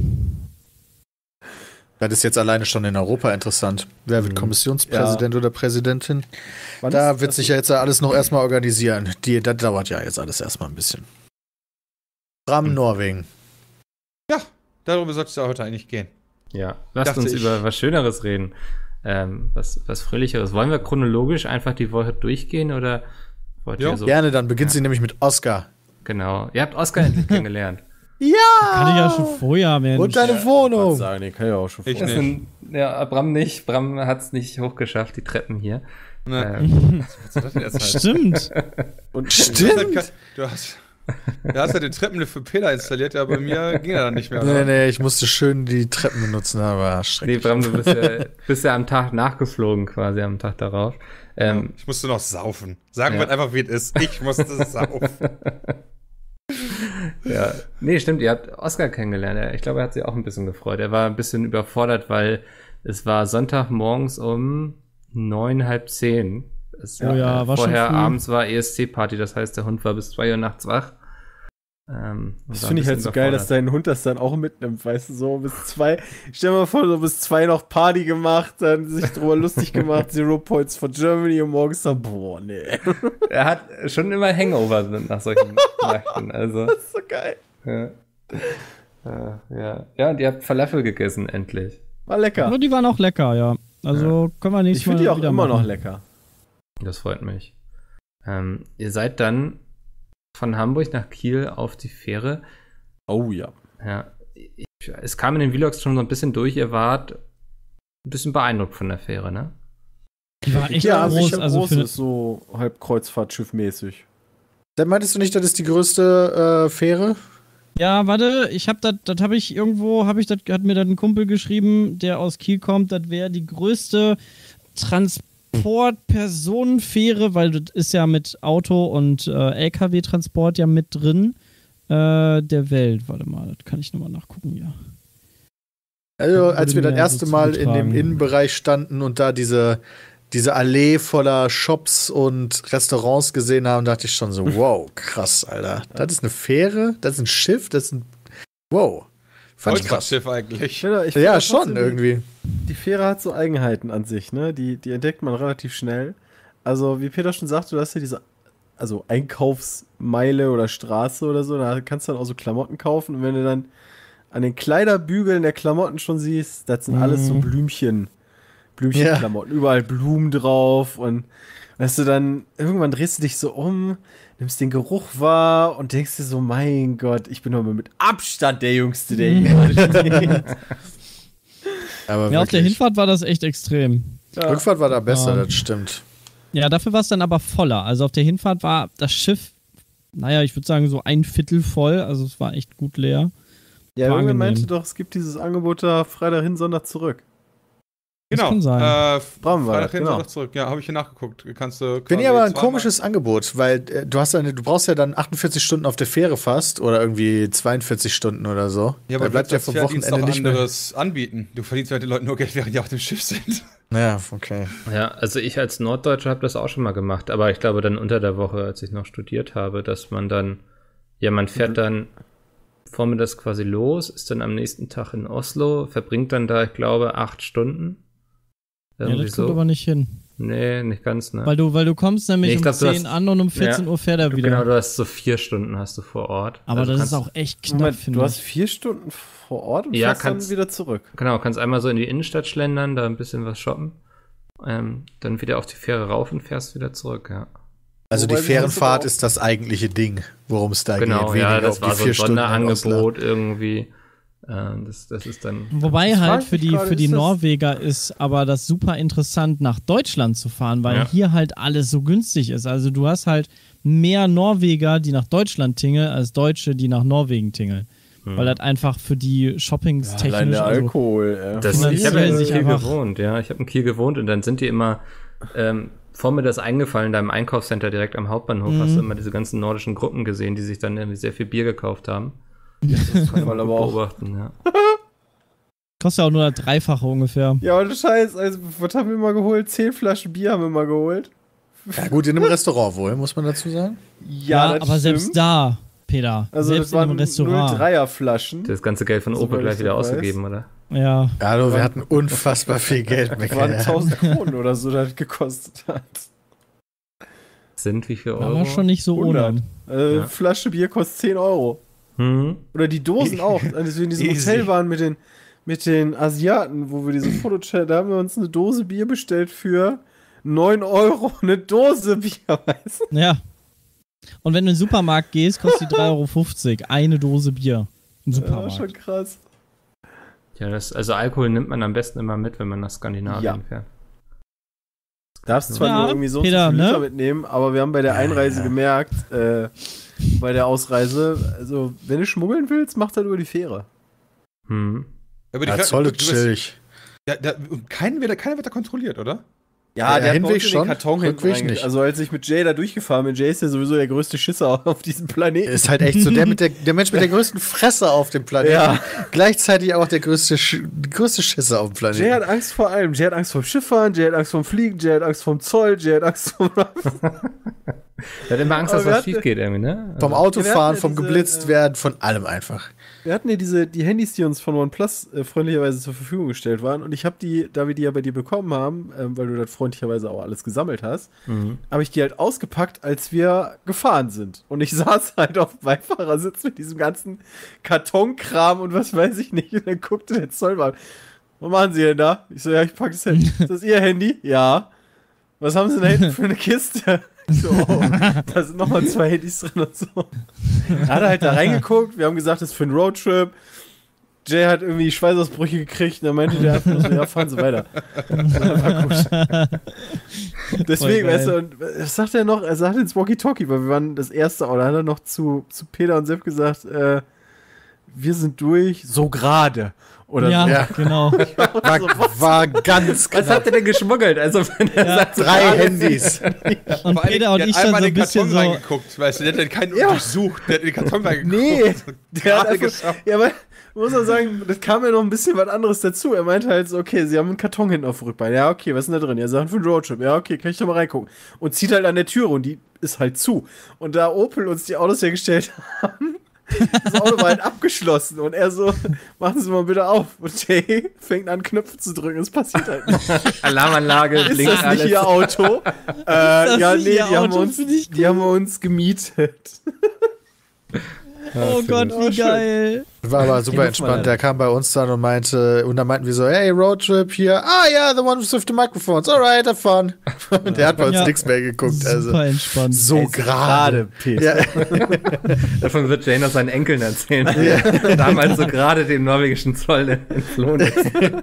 das ist jetzt alleine schon in Europa interessant. Wer wird Mhm. Kommissionspräsident oder Präsidentin? Wann Da ist wird das? sich ja jetzt alles noch erstmal organisieren. Die, das dauert ja jetzt alles erstmal ein bisschen. Bram, Hm. Norwegen. Darüber sollte es ja heute eigentlich gehen. Ja, lasst Dachte uns ich. über was Schöneres reden. Ähm, was, was Fröhlicheres. Wollen wir chronologisch einfach die Woche durchgehen oder wollt Ja. ihr so? Gerne, dann beginnt Ja. sie nämlich mit Oscar. Genau. Ihr habt Oscar endlich kennengelernt. Kann ich ja schon vorher, Mensch. Und deine Ich Wohnung. sagen, den kann ich auch schon Ich vor- Das nicht. sind, ja, Bram nicht. Bram hat es nicht hochgeschafft, die Treppen hier. Ne. Ähm, Was soll das denn jetzt heißen? Stimmt. Und Stimmt. Du hast, du hast ja den Treppenlift für Peter installiert, ja, bei mir ging er dann nicht mehr. Nee, oder? nee, ich musste schön die Treppen benutzen, aber nee, schrecklich. Bram, du bist ja, bist ja am Tag nachgeflogen, quasi am Tag darauf. Ähm, Ich musste noch saufen. Sagen Ja. wir einfach, wie es ist. Ich musste saufen. Ja, nee, stimmt, ihr habt Oscar kennengelernt. Ja, ich glaube, er hat sich auch ein bisschen gefreut. Er war ein bisschen überfordert, weil es war Sonntagmorgens um neun, halb zehn. Es, Oh ja, äh, war schon vorher früh. abends war E S C-Party, das heißt, der Hund war bis zwei Uhr nachts wach. Ähm, und Das war finde ich ein halt so bisschen geil, dass überfordert. dein Hund das dann auch mitnimmt, weißt du, so bis zwei. Stell dir mal vor, so bis zwei noch Party gemacht, dann sich drüber lustig gemacht, Zero Points for Germany und morgens dann, boah, nee. Er hat schon immer Hangover nach solchen Nächten, also. Das ist so geil. Ja. Ja, ja. Ja, und ihr habt Falafel gegessen, endlich. War lecker. Aber die waren auch lecker, ja. Also können wir nächstes Ich finde Mal die auch wieder immer machen. noch lecker. Das freut mich. Ähm, ihr seid dann von Hamburg nach Kiel auf die Fähre. Oh ja. Ja, ich, es kam in den Vlogs schon so ein bisschen durch. Ihr wart ein bisschen beeindruckt von der Fähre, ne? Die war echt Ja, groß. sicher Also groß für, ist so halb Kreuzfahrtschiff-mäßig. Dann meintest du nicht, das ist die größte äh, Fähre? ja, warte, ich hab das, das habe ich irgendwo, habe ich das, hat mir dann ein Kumpel geschrieben, der aus Kiel kommt, das wäre die größte Transportpersonenfähre, weil das ist ja mit Auto und äh, L K W-Transport ja mit drin, äh, der Welt. Warte mal, das kann ich nochmal nachgucken, ja. Also, Wurde als wir das mir erste so Mal in dem zugetragen. Innenbereich standen und da diese, diese Allee voller Shops und Restaurants gesehen haben, dachte ich schon so, wow, krass, Alter. Das ist eine Fähre, das ist ein Schiff, das ist ein, wow. Fand ich krass. Kreuzfahrtschiff eigentlich. Ich finde- ich finde Ja, auch schon trotzdem, irgendwie. Die Fähre hat so Eigenheiten an sich, ne? Die, die entdeckt man relativ schnell. Also, wie Peter schon sagte, du hast ja diese also Einkaufsmeile oder Straße oder so, da kannst du dann auch so Klamotten kaufen. Und wenn du dann an den Kleiderbügeln der Klamotten schon siehst, das sind alles so Mhm. Blümchen. Blümchenklamotten, überall Blumen drauf und weißt du, dann irgendwann drehst du dich so um, nimmst den Geruch wahr und denkst dir so, mein Gott, ich bin aber mit Abstand der Jüngste, der hier gerade steht. Aber Ja, auf der wirklich. Hinfahrt war das echt extrem. Ja. Rückfahrt war da besser, Ja. das stimmt. Ja, dafür war es dann aber voller. Also auf der Hinfahrt war das Schiff, naja, ich würde sagen so ein Viertel voll, also es war echt gut leer. Ja, War irgendwann angenehm. meinte doch, es gibt dieses Angebot da Freitag hin, Sonntag zurück. Das Genau. kann sein. Äh, Brauchen wir, Freitag hin, genau. Sonntag zurück. Ja, habe ich hier nachgeguckt. Kannst du Finde ich quasi aber ein zweimal- komisches Angebot, weil äh, du hast ja, du brauchst ja dann achtundvierzig Stunden auf der Fähre fast oder irgendwie zweiundvierzig Stunden oder so. Ja, da aber bleibt ja vom vom Wochenende nicht mehr. anderes anbieten. Du verdienst halt den Leuten nur Geld, während die auf dem Schiff sind. Ja, okay. Ja, also ich als Norddeutscher habe das auch schon mal gemacht, aber ich glaube dann unter der Woche, als ich noch studiert habe, dass man dann, ja, man fährt Mhm. dann vormittags quasi los, ist dann am nächsten Tag in Oslo, verbringt dann da, ich glaube, acht Stunden. Ja, Irgendwie das kommt aber nicht hin. Nee, nicht ganz, ne? Weil du, weil du kommst nämlich Nee, ich um glaub, du zehn hast- an und um vierzehn Ja. Uhr fährt er wieder. Genau, du hast so vier Stunden hast du vor Ort. aber Also das kannst, ist auch echt knapp, Moment, finde du ich. hast vier Stunden vor Ort und Ja, fährst dann kannst- wieder zurück. Genau, kannst einmal so in die Innenstadt schlendern, da ein bisschen was shoppen, ähm, dann wieder auf die Fähre rauf und fährst wieder zurück, ja. Also Wobei die wir Fährenfahrt das aber auch- ist das eigentliche Ding, worum es da Genau, geht. ja, weniger das um war die so ein vier Stunden in Oslo. Sonderangebot irgendwie. Äh, das, das ist dann. Wobei Ich frag halt mich für die, gerade, für die ist das- Norweger ist aber das super interessant, nach Deutschland zu fahren, weil Ja. hier halt alles so günstig ist. Also du hast halt mehr Norweger, die nach Deutschland tingeln, als Deutsche, die nach Norwegen tingeln. Hm. Weil das einfach für die Shoppings Allein technisch. der Also, Alkohol, ey. Das, finanziell ich habe ja in sich Kiel einfach- gewohnt, ja. Ich habe in Kiel gewohnt und dann sind die immer ähm, vor mir das eingefallen, da im Einkaufscenter direkt am Hauptbahnhof Mhm. hast du immer diese ganzen nordischen Gruppen gesehen, die sich dann irgendwie sehr viel Bier gekauft haben. Das kann man Gut aber auch. beobachten, ja. kostet ja auch nur das Dreifache ungefähr. Ja, ohne Scheiß, also, was haben wir mal geholt? Zehn Flaschen Bier haben wir mal geholt. Ja, gut, in einem Restaurant wohl, muss man dazu sagen. Ja, das aber selbst stimmt. da, Peter, Also, selbst das in einem waren Restaurant. null Dreier Flaschen. Das ganze Geld von Soweit Opel ich gleich wieder das weiß. ausgegeben, oder? Ja. Ja, du, wir hatten unfassbar viel Geld Das waren mit. tausend Kronen oder so, das gekostet hat. Sind wie viel Da Euro? war schon nicht so hundert. ohne. Äh, Ja. Flasche Bier kostet zehn Euro. Hm? Oder die Dosen auch. Als wir in diesem Easy. Hotel waren mit den, mit den Asiaten, wo wir diese Fotochat, da haben wir uns eine Dose Bier bestellt für neun Euro. Eine Dose Bier, weißt du? Ja. Und wenn du in den Supermarkt gehst, kostet die drei Euro fünfzig. Eine Dose Bier. Im Ja, Supermarkt. schon krass. Ja, das, also Alkohol nimmt man am besten immer mit, wenn man nach Skandinavien Ja. fährt. Darfst zwar Ja, nur irgendwie so und so Peter, viel Liter ne? mitnehmen, aber wir haben bei der Einreise ja. gemerkt, äh, bei der Ausreise, also wenn du schmuggeln willst, mach das über die Fähre. Hm. Aber Ja, Fähre- Zoll du ist bist- chillig. Ja, da, kein, wird, keiner wird da kontrolliert, oder? Ja, Ja, der hat bei Hinweg uns in den schon, Karton hinten Rückweg reinge- nicht. Also als ich mit Jay da durchgefahren bin, Jay ist ja sowieso der größte Schisser auf diesem Planeten. Ist halt echt so der, mit der, der Mensch mit der größten Fresse auf dem Planeten. Ja. Gleichzeitig auch der größte, Sch die größte Schisse auf dem Planeten. Jay hat Angst vor allem. Jay hat Angst vom Schifffahren, Jay hat Angst vom Fliegen, Jay hat Angst vom Zoll, Jay hat Angst vom... Der hat immer Angst, Aber dass wir was hatten- schief geht irgendwie, ne? Vom Also, Autofahren, Ja, wir hatten ja vom diese, geblitzt äh, werden, von allem einfach. Wir hatten ja diese, die Handys, die uns von OnePlus äh, freundlicherweise zur Verfügung gestellt waren. Und ich habe die, da wir die ja bei dir bekommen haben, ähm, weil du das freundlicherweise auch alles gesammelt hast, mhm. habe ich die halt ausgepackt, als wir gefahren sind. Und ich saß halt auf dem Beifahrersitz mit diesem ganzen Kartonkram und was weiß ich nicht. Und dann guckte der Zollmann, was machen Sie denn da? Ich so, ja, ich packe das Handy. Ist das Ihr Handy? Ja. Was haben Sie da hinten für eine Kiste? Ich so, oh, da sind nochmal zwei Handys drin und so. Er hat halt da reingeguckt, wir haben gesagt, das ist für einen Roadtrip. Jay hat irgendwie Schweißausbrüche gekriegt und dann meinte der einfach nur so, ja, fahren Sie weiter. Und dann war gut. Deswegen, Voll weißt du, und was sagt er noch? Er sagt ins Walkie-Talkie, weil wir waren das erste, oder hat er noch zu, zu Peter und Sepp gesagt, äh, wir sind durch, so gerade. Oder ja, so. Ja. genau. War, war ganz Was knapp. habt ihr denn geschmuggelt? Also, wenn er Ja. sagt, so Drei gerade- Handys. Und Vor allen Dingen, Peter und der ich hat dann einmal so in ein den bisschen Karton so. reingeguckt, weißt du, der hat den keinen Ja. durchsucht, der hat in den Karton reingeguckt. Nee, der hat Gerade einfach, geschafft. ja, aber muss man sagen, das kam ja noch ein bisschen was anderes dazu. Er meinte halt so, okay, sie haben einen Karton hinten auf dem Rückbein. Ja, okay, was ist denn da drin? Ja, Sachen für einen Roadtrip. Ja, okay, kann ich da mal reingucken. Und zieht halt an der Türe und die ist halt zu. Und da Opel uns die Autos hergestellt haben, das Auto war halt abgeschlossen. Und er so, machen Sie mal bitte auf. Und Jay fängt an, Knöpfe zu drücken. Es passiert halt nicht. Alarmanlage, Ist blinkt das nicht alles. Ihr Auto? äh, ja, nicht nee, Ihr die haben, Auto? uns, Find ich die haben wir uns gemietet. Oh Gott, Oh, wie schön. geil. War aber super muss man entspannt. leider. Der kam bei uns dann und meinte, und dann meinten wir so, hey, Roadtrip hier. Ah ja, the one with the microphones. Alright, have fun. Und der hat bei uns Ja. nichts mehr geguckt. Super Also entspannt. so gerade. Peter. Ja, Davon wird Jane noch seinen Enkeln erzählen. Der damals so gerade dem norwegischen Zoll entflohen ist.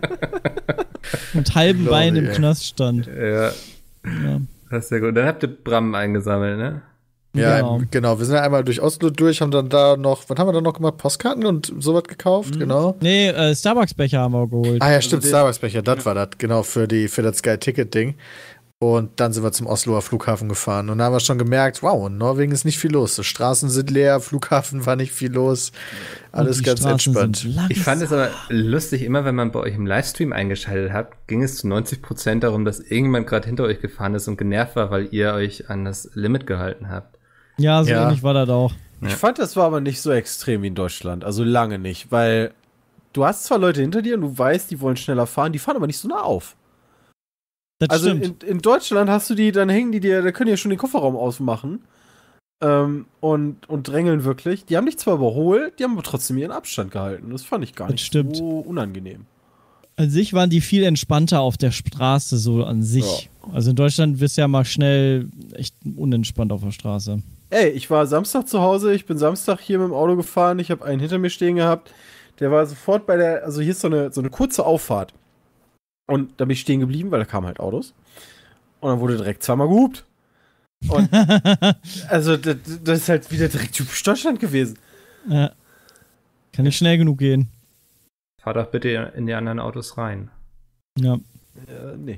Mit halben Glaube Beinen im ich, ey. Knast stand. Ja, Ja. das ist sehr gut. Dann habt ihr Bram eingesammelt, ne? ja Genau. genau. genau. Wir sind ja einmal durch Oslo durch, haben dann da noch, was haben wir dann noch gemacht? Postkarten und sowas gekauft, genau. Nee, äh, Starbucks-Becher haben wir geholt. Ah ja, stimmt, den- Starbucks-Becher, das war das, genau, für, die, für das Sky-Ticket-Ding. Und dann sind wir zum Osloer Flughafen gefahren. Und da haben wir schon gemerkt, wow, in Norwegen ist nicht viel los. Die Straßen sind leer, Flughafen war nicht viel los. Alles Und die ganz Straßen entspannt. sind langsam. Ich fand es aber lustig, immer wenn man bei euch im Livestream eingeschaltet hat, ging es zu neunzig Prozent darum, dass irgendjemand gerade hinter euch gefahren ist und genervt war, weil ihr euch an das Limit gehalten habt. Ja, so Ja. ähnlich war das auch. Ich fand, das war aber nicht so extrem wie in Deutschland. Also lange nicht, weil du hast zwar Leute hinter dir und du weißt, die wollen schneller fahren, die fahren aber nicht so nah auf. Das Also stimmt. in, in Deutschland hast du die, dann hängen die dir, da können die ja schon den Kofferraum ausmachen ähm, und, und drängeln wirklich. Die haben dich zwar überholt, die haben aber trotzdem ihren Abstand gehalten. Das fand ich gar Das nicht stimmt. so unangenehm. An sich waren die viel entspannter auf der Straße, so an sich. Also in Deutschland wirst du ja mal schnell echt unentspannt auf der Straße. Ey, ich war Samstag zu Hause, ich bin Samstag hier mit dem Auto gefahren, ich habe einen hinter mir stehen gehabt, der war sofort bei der, also hier ist so eine, so eine kurze Auffahrt. Und da bin ich stehen geblieben, weil da kamen halt Autos. Und dann wurde direkt zweimal gehupt. Und also das, das ist halt wieder direkt typisch Deutschland gewesen. Ja. Kann nicht schnell genug gehen. Fahr doch bitte in die anderen Autos rein. Ja. Äh, nee.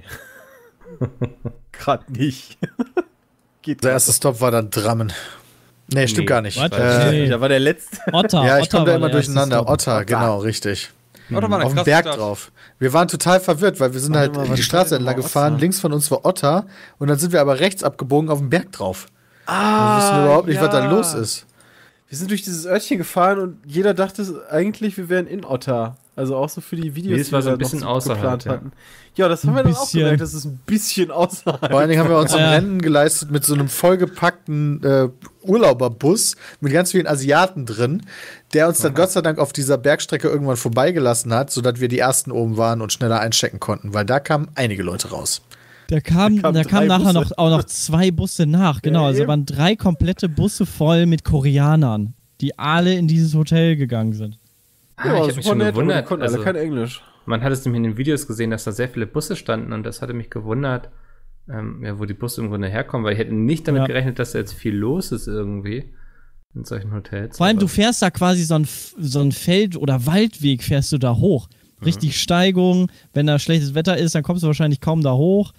Gerade nicht. Geht Der grad erste Stop war dann Drammen. Nee, stimmt Nee, gar nicht. was? Äh, Nee. nicht. Da war der letzte. Otter. ja, ich Otter komme da war immer der erste durcheinander. Stop. Otter, genau, richtig. Otto war eine Auf dem krasse Berg Stadt. drauf. Wir waren total verwirrt, weil wir sind Warte halt mal, die was Straße war denn entlang mal gefahren. Otter? Links von uns war Otter und dann sind wir aber rechts abgebogen auf dem Berg drauf. Ah, Wir wissen überhaupt nicht, was da ja. los ist. Wir sind durch dieses Örtchen gefahren und jeder dachte eigentlich, wir wären in Otter. Also auch so für die Videos, Nee, es war so wir ein da noch bisschen außerhalb, geplant ja. hatten. Ja, das haben Ein wir dann auch bisschen. gemerkt, das ist ein bisschen außerhalb. Vor allen Dingen haben wir uns Ja. ein Rennen geleistet mit so einem vollgepackten äh, Urlauberbus mit ganz vielen Asiaten drin, der uns dann Gott sei Dank auf dieser Bergstrecke irgendwann vorbeigelassen hat, sodass wir die ersten oben waren und schneller einchecken konnten, weil da kamen einige Leute raus. Da kam, Da kamen da kamen drei nachher Busse. noch, auch noch zwei Busse nach. Genau, Ja, also eben. waren drei komplette Busse voll mit Koreanern, die alle in dieses Hotel gegangen sind. Ah, ich habe mich schon nett, aber die gewundert. konnten Also, alle kein Englisch. man hat es nämlich in den Videos gesehen, dass da sehr viele Busse standen und das hatte mich gewundert, ähm, ja, wo die Busse im Grunde herkommen, weil ich hätte nicht damit Ja. gerechnet, dass da jetzt viel los ist irgendwie in solchen Hotels. Vor allem, aber- du fährst da quasi so ein, F- so ein Feld- oder Waldweg, fährst du da hoch. Richtig Steigung. Wenn da schlechtes Wetter ist, dann kommst du wahrscheinlich kaum da hoch.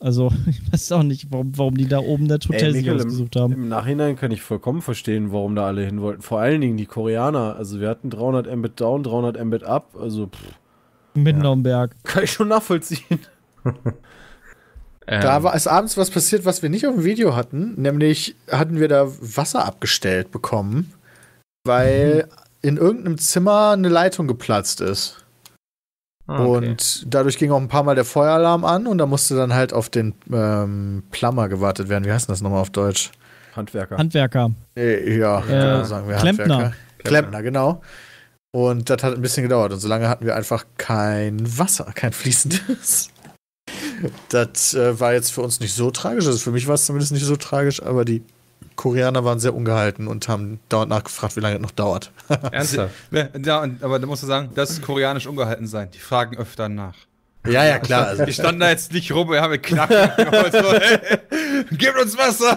Also, ich weiß auch nicht, warum, warum die da oben das Hotel Ey, sich Mikkel, ausgesucht im, haben. Im Nachhinein kann ich vollkommen verstehen, warum da alle hin wollten. Vor allen Dingen die Koreaner. Also wir hatten dreihundert Mbit down, dreihundert Mbit up. Also pff, Mitten auf dem Berg. kann ich schon nachvollziehen. Ähm, Da war es abends was passiert, was wir nicht auf dem Video hatten. Nämlich hatten wir da Wasser abgestellt bekommen, weil in irgendeinem Zimmer eine Leitung geplatzt ist. ah, okay. Und dadurch ging auch ein paar Mal der Feueralarm an und da musste dann halt auf den ähm, Plumber gewartet werden. Wie heißt das nochmal auf Deutsch? Handwerker. Handwerker. Äh, ja, Äh, genau, sagen wir Klempner. Handwerker. Klempner, genau. Und das hat ein bisschen gedauert. Und so lange hatten wir einfach kein Wasser, kein fließendes. Das äh, war jetzt für uns nicht so tragisch. Also für mich war es zumindest nicht so tragisch, aber die Koreaner waren sehr ungehalten und haben dauernd nachgefragt, wie lange es noch dauert. Ernsthaft? Ja, und, aber da musst du sagen, das ist koreanisch ungehalten sein. Die fragen öfter nach. Ja, ja, klar. Also, Die standen da jetzt nicht rum, wir haben mit Knacken geholt, so, hey, gib uns Wasser!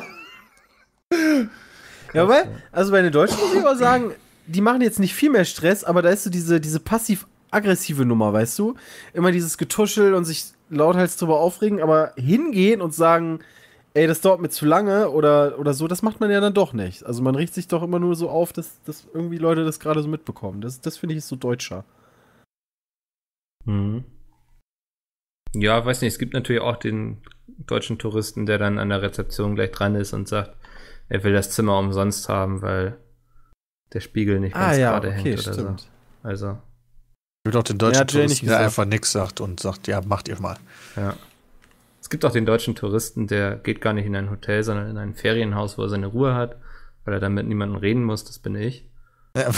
Ja, aber, also bei den Deutschen muss ich aber sagen, die machen jetzt nicht viel mehr Stress, aber da ist so diese, diese passiv-aggressive Nummer, weißt du? Immer dieses Getuschel und sich lauthals drüber aufregen, aber hingehen und sagen, ey, das dauert mir zu lange oder, oder so, das macht man ja dann doch nicht. Also man riecht sich doch immer nur so auf, dass, dass irgendwie Leute das gerade so mitbekommen. Das, das finde ich ist so deutscher. Mhm. Ja, weiß nicht, es gibt natürlich auch den deutschen Touristen, der dann an der Rezeption gleich dran ist und sagt, er will das Zimmer umsonst haben, weil der Spiegel nicht ganz gerade hängt oder so. Also, es gibt auch den deutschen Ja, hat Jay nicht Touristen, der gesagt. einfach nichts sagt und sagt, ja, macht ihr mal. ja. Es gibt auch den deutschen Touristen, der geht gar nicht in ein Hotel, sondern in ein Ferienhaus, wo er seine Ruhe hat, weil er dann mit niemandem reden muss, das bin ich. Ja.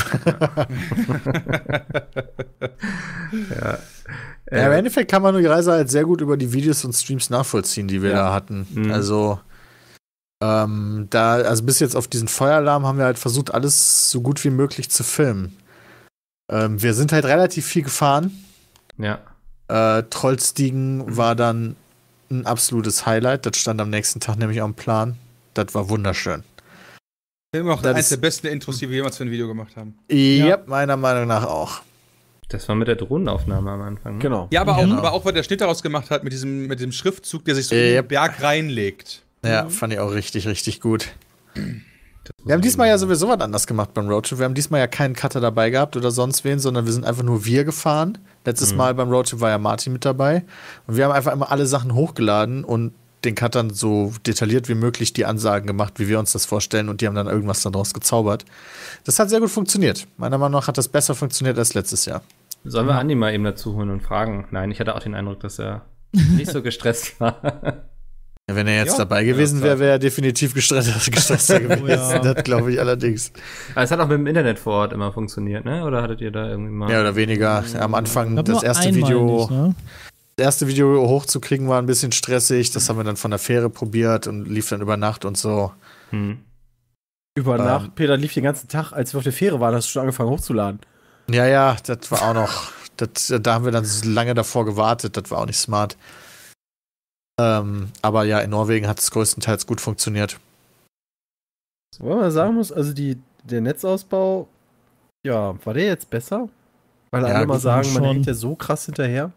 Ja. Ja, im Äh, Endeffekt kann man die Reise halt sehr gut über die Videos und Streams nachvollziehen, die wir Ja. da hatten. Mhm. Also, ähm, da, also bis jetzt auf diesen Feueralarm haben wir halt versucht, alles so gut wie möglich zu filmen. Ähm, wir sind halt relativ viel gefahren. ja. Äh, Trollstiegen war dann ein absolutes Highlight. Das stand am nächsten Tag nämlich auf dem Plan. Das war wunderschön. Immer noch Das eines ist- der besten Intros, die wir jemals für ein Video gemacht haben. Ja, meiner Meinung nach auch. Das war mit der Drohnenaufnahme am Anfang. Ne? Genau. Ja, aber auch, Genau. aber auch, was der Schnitt daraus gemacht hat mit diesem, mit dem Schriftzug, der sich so Äh, in ja. den Berg reinlegt. Ja, fand ich auch richtig, richtig gut. Wir haben diesmal ja sowieso was anders gemacht beim Roadtrip. Wir haben diesmal ja keinen Cutter dabei gehabt oder sonst wen, sondern wir sind einfach nur wir gefahren. Letztes Mal beim Roadtrip war ja Martin mit dabei. Und wir haben einfach immer alle Sachen hochgeladen und den Cuttern so detailliert wie möglich die Ansagen gemacht, wie wir uns das vorstellen. Und die haben dann irgendwas daraus gezaubert. Das hat sehr gut funktioniert. Meiner Meinung nach hat das besser funktioniert als letztes Jahr. Sollen wir Andi mal eben dazu holen und fragen? Nein, ich hatte auch den Eindruck, dass er nicht so gestresst war. Ja, wenn er jetzt Ja. dabei gewesen Ja, wäre, wäre er definitiv gestresster, gestresster gewesen. ja. Das glaube ich allerdings. Aber es hat auch mit dem Internet vor Ort immer funktioniert, ne? Oder hattet ihr da irgendwie mal... Mehr oder weniger. Am Anfang Ich glaub, das nur erste einmal Video. nicht, ne? Das erste Video hochzukriegen war ein bisschen stressig. Das haben wir dann von der Fähre probiert und lief dann über Nacht und so. Hm. Über Ähm. Nacht, Peter lief den ganzen Tag, als wir auf der Fähre waren, hast du schon angefangen hochzuladen. Ja, ja, das war auch noch. Das, da haben wir dann so lange davor gewartet. Das war auch nicht smart. Ähm, aber ja, in Norwegen hat es größtenteils gut funktioniert. Wobei man sagen muss, also die, der Netzausbau, ja, war der jetzt besser? Weil Ja, alle mal gut, sagen, man schon. hängt ja so krass hinterher.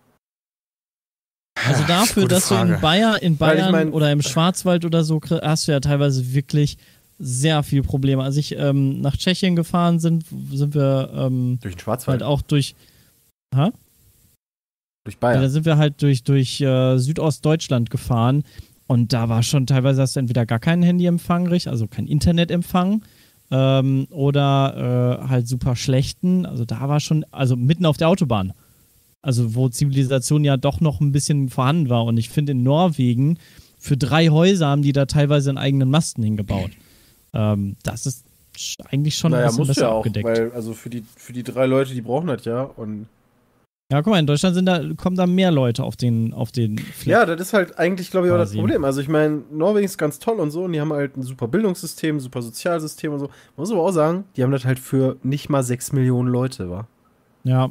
Also dafür, Gute dass du in Frage. Bayern, in Weil ich Bayern mein- oder im Schwarzwald oder so krie- hast du ja teilweise wirklich sehr viel Probleme. Als ich ähm, nach Tschechien gefahren sind, sind wir ähm, Durch den Schwarzwald, halt auch durch, durch ja, Bayern. da sind wir halt durch, durch äh, Südostdeutschland gefahren und da war schon teilweise hast du entweder gar keinen Handyempfang, richtig, also kein Internetempfang ähm, oder äh, halt super schlechten. Also da war schon, also mitten auf der Autobahn. Also wo Zivilisation ja doch noch ein bisschen vorhanden war. Und ich finde in Norwegen, für drei Häuser haben die da teilweise einen eigenen Masten hingebaut. Ähm, das ist sch- eigentlich schon naja, ein bisschen musst du besser ja auch, abgedeckt. weil also für die, für die drei Leute, die brauchen das ja. Und Ja, guck mal, in Deutschland sind da, kommen da mehr Leute auf den, auf den Fleck. ja, das ist halt eigentlich, glaube ich, auch das Quasi. Problem. Also ich meine, Norwegen ist ganz toll und so und die haben halt ein super Bildungssystem, super Sozialsystem und so. Man muss aber auch sagen, die haben das halt für nicht mal sechs Millionen Leute, wa? Ja,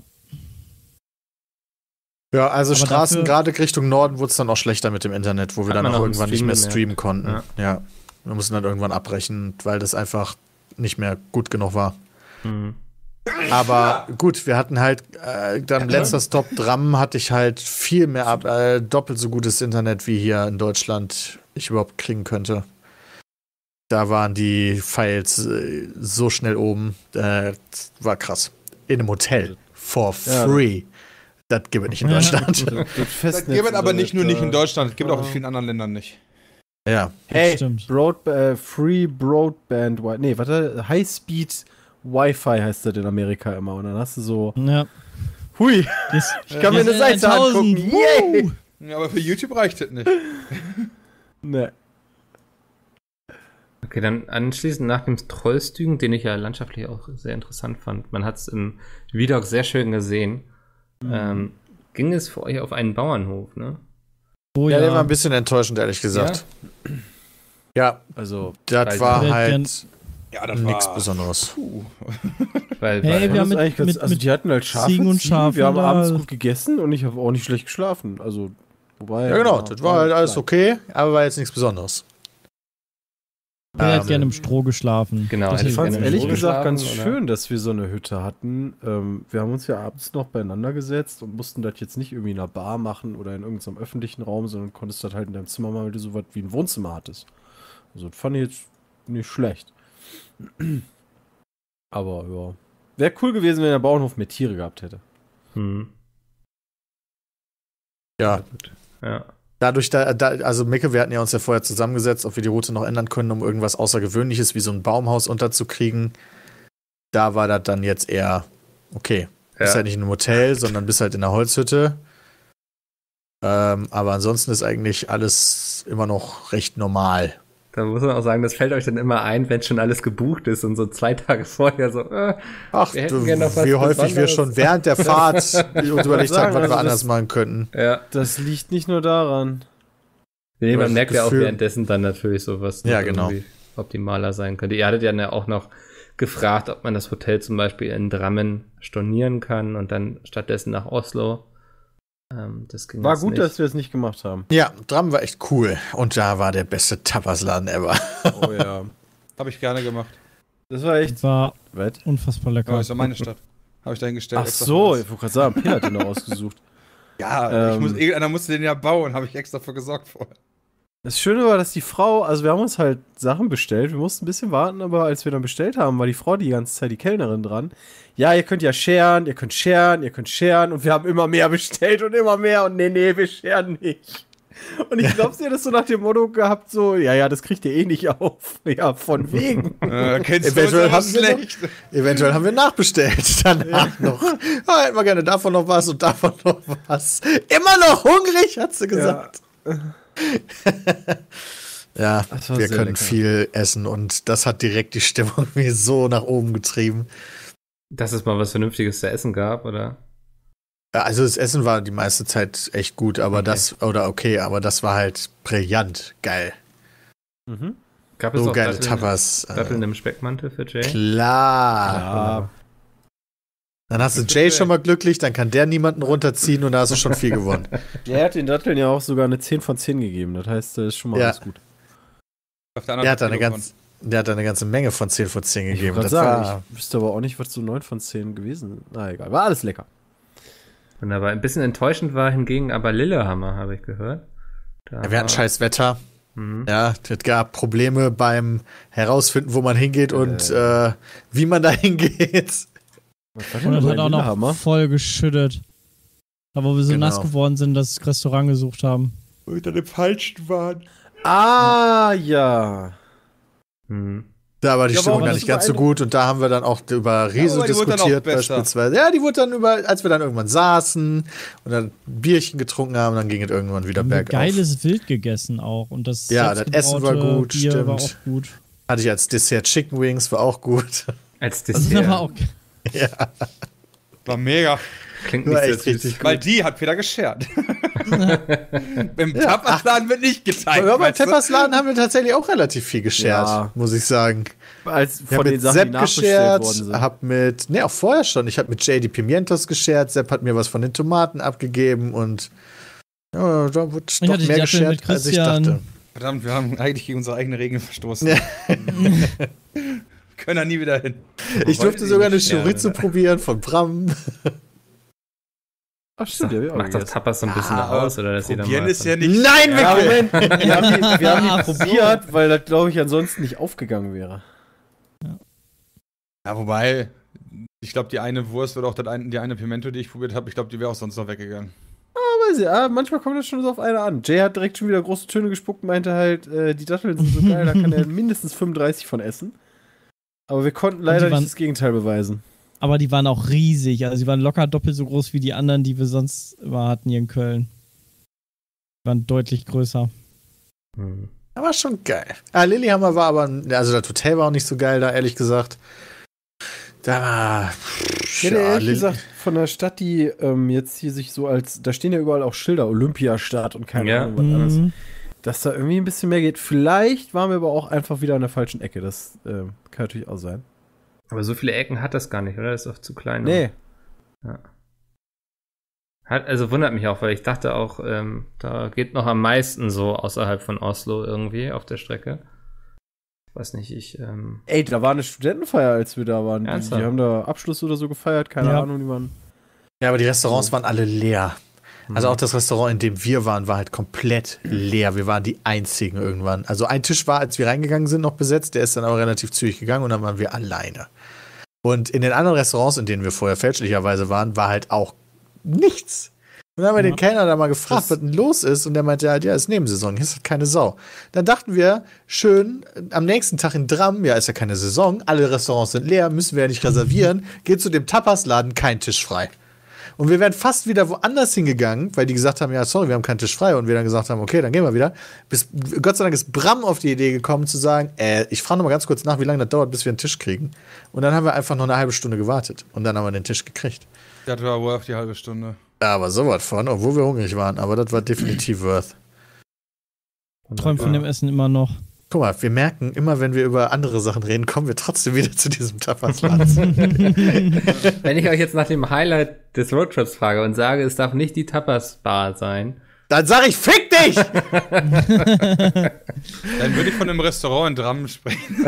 Ja, also Aber Straßen dafür- gerade Richtung Norden wurde es dann auch schlechter mit dem Internet, wo wir Hat dann man auch auch im irgendwann nicht Stream mehr gemerkt. streamen konnten. Ja. Ja. Wir mussten dann irgendwann abbrechen, weil das einfach nicht mehr gut genug war. Hm. Aber gut, wir hatten halt äh, dann letzter Stop Dram hatte ich halt viel mehr ab, äh, doppelt so gutes Internet wie hier in Deutschland ich überhaupt kriegen könnte. Da waren die Files äh, so schnell oben, äh, war krass. In einem Hotel for Ja, free. Das gibt es nicht in Deutschland. Das gibt es aber nicht nur nicht in Deutschland, das gibt es auch in vielen anderen Ländern nicht. Ja. Hey, Stimmt. Broad, äh, Free Broadband, Wi- nee, warte, High Speed Wi-Fi heißt das in Amerika immer. Und dann hast du so, Ja. hui, Das, ich kann mir eine Seite angucken. Yay! Ja, aber für YouTube reicht das nicht. Ne. Okay, dann anschließend nach dem Trollstügen, den ich ja landschaftlich auch sehr interessant fand. Man hat es im Vidog sehr schön gesehen. Mhm. Ähm, ging es für euch auf einen Bauernhof, ne? oh Ja, ja, der war ein bisschen enttäuschend, ehrlich gesagt. Ja, Also, das Weil- war Ich hätte halt gern- Ja, das nichts war Besonderes. Puh. Weil, Hey, weil wir haben mit- eigentlich ganz, mit- also mit die hatten halt Schafe, Ziegen und Ziegen, Schafen wir haben da- abends gut gegessen und ich habe auch nicht schlecht geschlafen. Also, wobei. Ja, genau, das war halt alles okay, aber war jetzt nichts Besonderes. Ich hätte Ähm, gerne im Stroh geschlafen. Genau, Das hätte Ich ich fand es gerne ehrlich so gesagt ganz geschlafen, oder? schön, dass wir so eine Hütte hatten. Ähm, wir haben uns ja abends noch beieinander gesetzt und mussten das jetzt nicht irgendwie in einer Bar machen oder in irgendeinem öffentlichen Raum, sondern konntest das halt in deinem Zimmer machen, weil du so was wie ein Wohnzimmer hattest. Also, das fand ich jetzt nicht schlecht. Aber ja. Wäre cool gewesen, wenn der Bauernhof mehr Tiere gehabt hätte. Hm, ja, ja. dadurch, da, da, also Micke, wir hatten ja uns ja vorher zusammengesetzt, ob wir die Route noch ändern können, um irgendwas Außergewöhnliches wie so ein Baumhaus unterzukriegen. Da war das dann jetzt eher, okay, bist Ja. halt nicht in einem Hotel, sondern bist halt in einer Holzhütte. Ähm, aber ansonsten ist eigentlich alles immer noch recht normal. Da muss man auch sagen, das fällt euch dann immer ein, wenn schon alles gebucht ist und so zwei Tage vorher so, äh, Ach, Wir hätten du, gern noch was wie häufig wir Besonderes. schon während der Fahrt uns überlegt sagen, haben, was also wir anders das- machen könnten. ja. Das liegt nicht nur daran. Nee, man Das merkt ja auch Gefühl- währenddessen dann natürlich so, was Ja, noch genau. irgendwie optimaler sein könnte. Ihr hattet ja auch noch gefragt, ob man das Hotel zum Beispiel in Drammen stornieren kann und dann stattdessen nach Oslo. Ähm, das ging War jetzt gut, nicht. dass wir es nicht gemacht haben. Ja, Dram war echt cool. Und da war der beste Tapasladen ever. Oh ja. Habe ich gerne gemacht. Das war echt. War Was? unfassbar Ja, lecker. ist doch meine Stadt. Habe ich dahingestellt. Ach extra so, für ich wollte gerade sagen, Peter hat den noch ausgesucht. Ja, ich Ähm. muss, irgendeiner musste den ja bauen, habe ich extra für gesorgt vorher. Das Schöne war, dass die Frau, also wir haben uns halt Sachen bestellt, wir mussten ein bisschen warten, aber als wir dann bestellt haben, war die Frau die ganze Zeit, die Kellnerin dran. Ja, ihr könnt ja scheren, ihr könnt scheren, ihr könnt scheren und wir haben immer mehr bestellt und immer mehr und nee, nee, wir scheren nicht. Und ich glaube, sie hat das so nach dem Motto gehabt, so, ja, ja, das kriegt ihr eh nicht auf. Ja, von wegen. Äh, kennst Eventuell uns aber haben wir schlecht. Eventuell haben wir nachbestellt. Danach noch. Ah, hätten wir gerne davon noch was und davon noch was. Immer noch hungrig, hat sie gesagt. Ja, Das war wir sehr können lecker. viel essen und das hat direkt die Stimmung mir so nach oben getrieben. Dass es mal was Vernünftiges zu essen gab, oder? Ja, also das Essen war die meiste Zeit echt gut, aber Okay. das, oder okay, aber das war halt brillant, geil. Mhm. Gab es So auch geile Datteln, Tapas. äh, Datteln im Speckmantel für Jay? Klar. Ja, Dann hast du Jay schon mal glücklich, dann kann der niemanden runterziehen und da hast du schon viel gewonnen. der hat den Datteln ja auch sogar eine zehn von zehn gegeben, das heißt, das ist schon mal Ja. alles gut. Auf der anderen Der hat, da eine Seite ganz, der hat da eine ganze Menge von zehn von zehn Ich gegeben. wollte Das gerade sagen, war, ich wüsste aber auch nicht, was so neun von zehn gewesen ist. Na egal, war alles lecker. Wunderbar. Ein bisschen enttäuschend war hingegen aber Lillehammer, habe ich gehört. Da ja, wir hatten war- scheiß Wetter. Mhm. Ja, es gab Probleme beim Herausfinden, wo man hingeht und äh, wie man da hingeht. Was war Und es denn hat auch noch Lillehammer? voll geschüttet. Da wo wir so Genau. nass geworden sind, dass wir das Restaurant gesucht haben. unter dem Falschen waren. Ah, ja. Mhm. Da war die Ja, aber Stimmung auch gar das nicht ganz so beeindruckend- gut und da haben wir dann auch über Riese aber die wurde dann auch diskutiert besser. beispielsweise. Ja, die wurde dann über, als wir dann irgendwann saßen und dann ein Bierchen getrunken haben, dann ging es irgendwann wieder Wir haben wir bergauf. geiles Wild gegessen auch. Und das Ja, das Essen war selbstgebraute gut, Bier war stimmt. auch gut. Hatte ich als Dessert Chicken Wings, war auch gut. Als Das ist Dessert. aber auch Ja, War mega. Klingt war nicht echt sehr süß. richtig Weil gut. die hat Peter geschert. Im Tapasladen wird nicht geteilt. Aber bei weißt du? Teppers Laden haben wir tatsächlich auch relativ viel geschert, Ja. muss ich sagen. Als Ich von habe den mit Sachen, Sepp die nachbestellt geschert, worden sind. hab mit, ne, auch vorher schon. Ich habe mit Jay die Pimientos geschert, Sepp hat mir was von den Tomaten abgegeben und ja, da wurde Ich doch hatte die mehr Datteln geschert, mit als ich Christian. dachte. Verdammt, wir haben eigentlich gegen unsere eigenen Regeln verstoßen. Ja. Können können da nie wieder hin. Ich durfte sogar eine Chorizo oder? probieren von Bram. Ach stimmt, ja, wir auch Macht doch gegessen. Tapas so ein bisschen Ja, aus, oder dass jeder Probieren mal ist ja von- nicht. Nein, Ja, wirklich! Moment, wir haben die, wir haben die Ach so. probiert, weil das, glaube ich, ansonsten nicht aufgegangen wäre. Ja, wobei, ich glaube, die eine Wurst oder auch das ein, die eine Pimento, die ich probiert habe, ich glaube, die wäre auch sonst noch weggegangen. Weiß ich, ah, manchmal kommt das schon so auf eine an. Jay hat direkt schon wieder große Töne gespuckt und meinte halt, äh, die Datteln sind so geil, da kann er mindestens fünfunddreißig von essen. Aber wir konnten leider die waren- nicht das Gegenteil beweisen. Aber die waren auch riesig. Also, sie waren locker doppelt so groß wie die anderen, die wir sonst immer hatten hier in Köln. Die waren deutlich größer. Hm. Das war schon geil. Ah, Lillehammer war aber, also das Hotel war auch nicht so geil da, ehrlich gesagt. Da war. Ich hätte ehrlich Lill- gesagt, von der Stadt, die ähm, jetzt hier sich so als, da stehen ja überall auch Schilder, Olympiastadt und keine Ja. Ahnung was anderes, Mhm. dass da irgendwie ein bisschen mehr geht. Vielleicht waren wir aber auch einfach wieder an der falschen Ecke. Das äh, kann natürlich auch sein. Aber so viele Ecken hat das gar nicht, oder? Das ist doch zu klein. Nee. Ja. Hat, also wundert mich auch, weil ich dachte auch, ähm, da geht noch am meisten so außerhalb von Oslo irgendwie auf der Strecke. Ich weiß nicht, ich, ähm, Ey, da war eine Studentenfeier, als wir da waren. Die, Ernsthaft? die haben da Abschluss oder so gefeiert, keine Ja. Ahnung, die waren. Ja, aber die Restaurants waren alle leer. Also auch das Restaurant, in dem wir waren, war halt komplett leer. Wir waren die einzigen irgendwann. Also ein Tisch war, als wir reingegangen sind, noch besetzt. Der ist dann aber relativ zügig gegangen und dann waren wir alleine. Und in den anderen Restaurants, in denen wir vorher fälschlicherweise waren, war halt auch nichts. Und dann haben wir Ja. den Kellner da mal gefragt, Das- was denn los ist. Und der meinte halt, ja, ist Nebensaison, hier ist halt keine Sau. Dann dachten wir, schön, am nächsten Tag in Dram, ja, ist ja keine Saison, alle Restaurants sind leer, müssen wir ja nicht reservieren. Geht zu dem Tapasladen, kein Tisch frei. Und wir wären fast wieder woanders hingegangen, weil die gesagt haben, ja, sorry, wir haben keinen Tisch frei. Und wir dann gesagt haben, okay, dann gehen wir wieder. Bis, Gott sei Dank ist Bram auf die Idee gekommen zu sagen, äh, ich frage noch mal ganz kurz nach, wie lange das dauert, bis wir einen Tisch kriegen. Und dann haben wir einfach noch eine halbe Stunde gewartet. Und dann haben wir den Tisch gekriegt. Das war worth die halbe Stunde. Ja, aber sowas von, obwohl wir hungrig waren. Aber das war definitiv worth. Träumt von dem Essen immer noch. Guck mal, wir merken, immer wenn wir über andere Sachen reden, kommen wir trotzdem wieder zu diesem Tapasladen. wenn ich euch jetzt nach dem Highlight des Roadtrips frage und sage, es darf nicht die Tapas-Bar sein, Dann sag ich, fick dich! Dann würde ich von einem Restaurant in Drammen sprechen.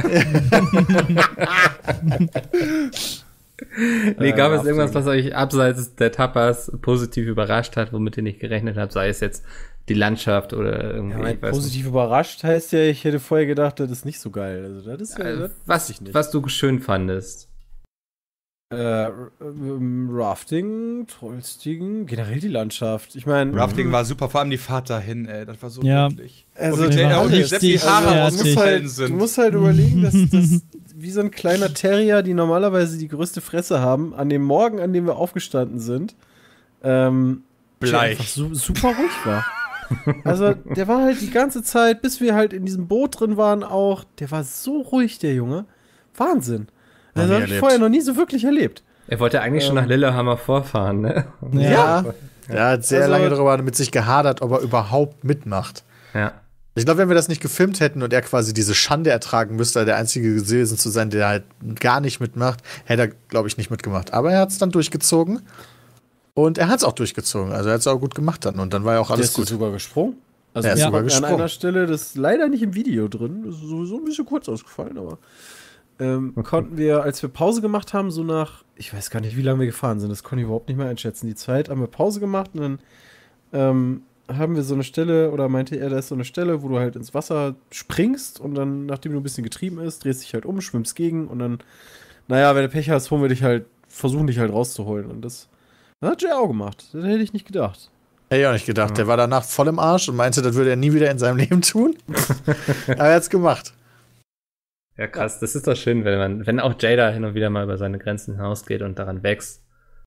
nee, Äh, gab es ja, irgendwas, absolut. was euch abseits der Tapas positiv überrascht hat, womit ihr nicht gerechnet habt, sei es jetzt die Landschaft oder irgendwie, Ja, mein, ich weiß positiv überrascht heißt ja, ich hätte vorher gedacht, das ist nicht so geil. Also, das ist ja, nicht. Äh, das was, weiß ich nicht. was du schön fandest. Äh, r- ähm, Rafting, Trollstigen, generell die Landschaft. Ich meine, Rafting war super, vor allem die Fahrt dahin, ey, das war so Ja. glücklich. Also, und wie, der Jada war und wie Sepp die richtig Haare fertig. du musst ausgefallen halt, sind. du musst halt überlegen, dass das wie so ein kleiner Terrier, die normalerweise die größte Fresse haben, an dem Morgen, an dem wir aufgestanden sind, ähm, der Bleich. einfach su super ruhig war. Also, der war halt die ganze Zeit, bis wir halt in diesem Boot drin waren auch, der war so ruhig, der Junge. Wahnsinn. Noch Also, nie habe ich erlebt. vorher noch nie so wirklich erlebt. Er wollte eigentlich schon Ähm. nach Lillehammer vorfahren, ne? Ja. Er hat sehr Also- lange darüber mit sich gehadert, ob er überhaupt mitmacht. Ja. Ich glaube, wenn wir das nicht gefilmt hätten und er quasi diese Schande ertragen müsste, der einzige gewesen zu sein, der halt gar nicht mitmacht, hätte er, glaube ich, nicht mitgemacht. Aber er hat es dann durchgezogen. Und er hat es auch durchgezogen. Also er hat es auch gut gemacht dann. Und dann war ja auch Der alles ist gut. sogar gesprungen. Also, Der ist ja, sogar an gesprungen. einer Stelle, das ist leider nicht im Video drin, das ist sowieso ein bisschen kurz ausgefallen, aber ähm, konnten wir, als wir Pause gemacht haben, so nach, ich weiß gar nicht, wie lange wir gefahren sind, das konnte ich überhaupt nicht mehr einschätzen. Die Zeit haben wir Pause gemacht und dann ähm, haben wir so eine Stelle, oder meinte er, da ist so eine Stelle, wo du halt ins Wasser springst und dann, nachdem du ein bisschen getrieben ist, drehst dich halt um, schwimmst gegen und dann, naja, wenn du Pech hast, holen wir dich halt, versuchen dich halt rauszuholen. Und das, das hat Jay auch gemacht. Das hätte ich nicht gedacht. Hätte ich auch nicht gedacht. Der war danach voll im Arsch und meinte, das würde er nie wieder in seinem Leben tun. Aber er hat es gemacht. Ja, krass. Das ist doch schön, wenn man, wenn auch Jada hin und wieder mal über seine Grenzen hinausgeht und daran wächst.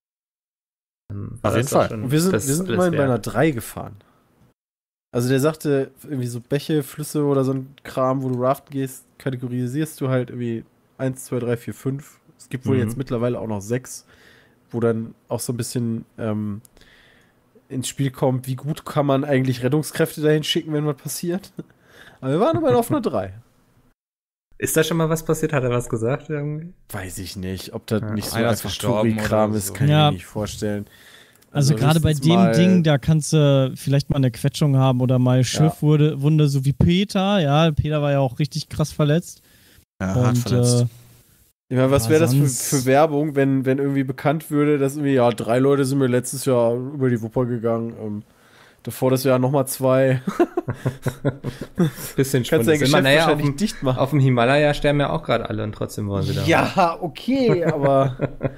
Ähm, Auf das jeden ist doch Fall. schon- Und wir sind, wir das sind alles immerhin bei wert. einer drei gefahren. Also der sagte, irgendwie so Bäche, Flüsse oder so ein Kram, wo du raften gehst, kategorisierst du halt irgendwie eins, zwei, drei, vier, fünf. Es gibt wohl Mhm. jetzt mittlerweile auch noch sechs, wo dann auch so ein bisschen ähm, ins Spiel kommt, wie gut kann man eigentlich Rettungskräfte dahin schicken, wenn was passiert. Aber wir waren immerhin auf einer drei. Ist da schon mal was passiert? Hat er was gesagt irgendwie? Weiß ich nicht, ob das Ja, nicht so einer ist einfach gestorben Touri-Kram oder ist, so. kann ich Ja. mir nicht vorstellen. Also, gerade bei höchstens dem mal- Ding, da kannst du vielleicht mal eine Quetschung haben oder mal Schiffwunde, Wunde, so wie Peter. Ja, Peter war ja auch richtig krass verletzt. Ja, hart Und verletzt. äh, Ich meine, was Aber wäre das für, sonst- für Werbung, wenn, wenn irgendwie bekannt würde, dass irgendwie, ja, drei Leute sind mir letztes Jahr über die Wupper gegangen. Ähm, davor das Jahr nochmal zwei. Bisschen Kannst dein spannend. Geschäft Naja, auf, wahrscheinlich dem, dicht machen. auf dem Himalaya sterben ja auch gerade alle und trotzdem wollen sie da. Ja, okay, aber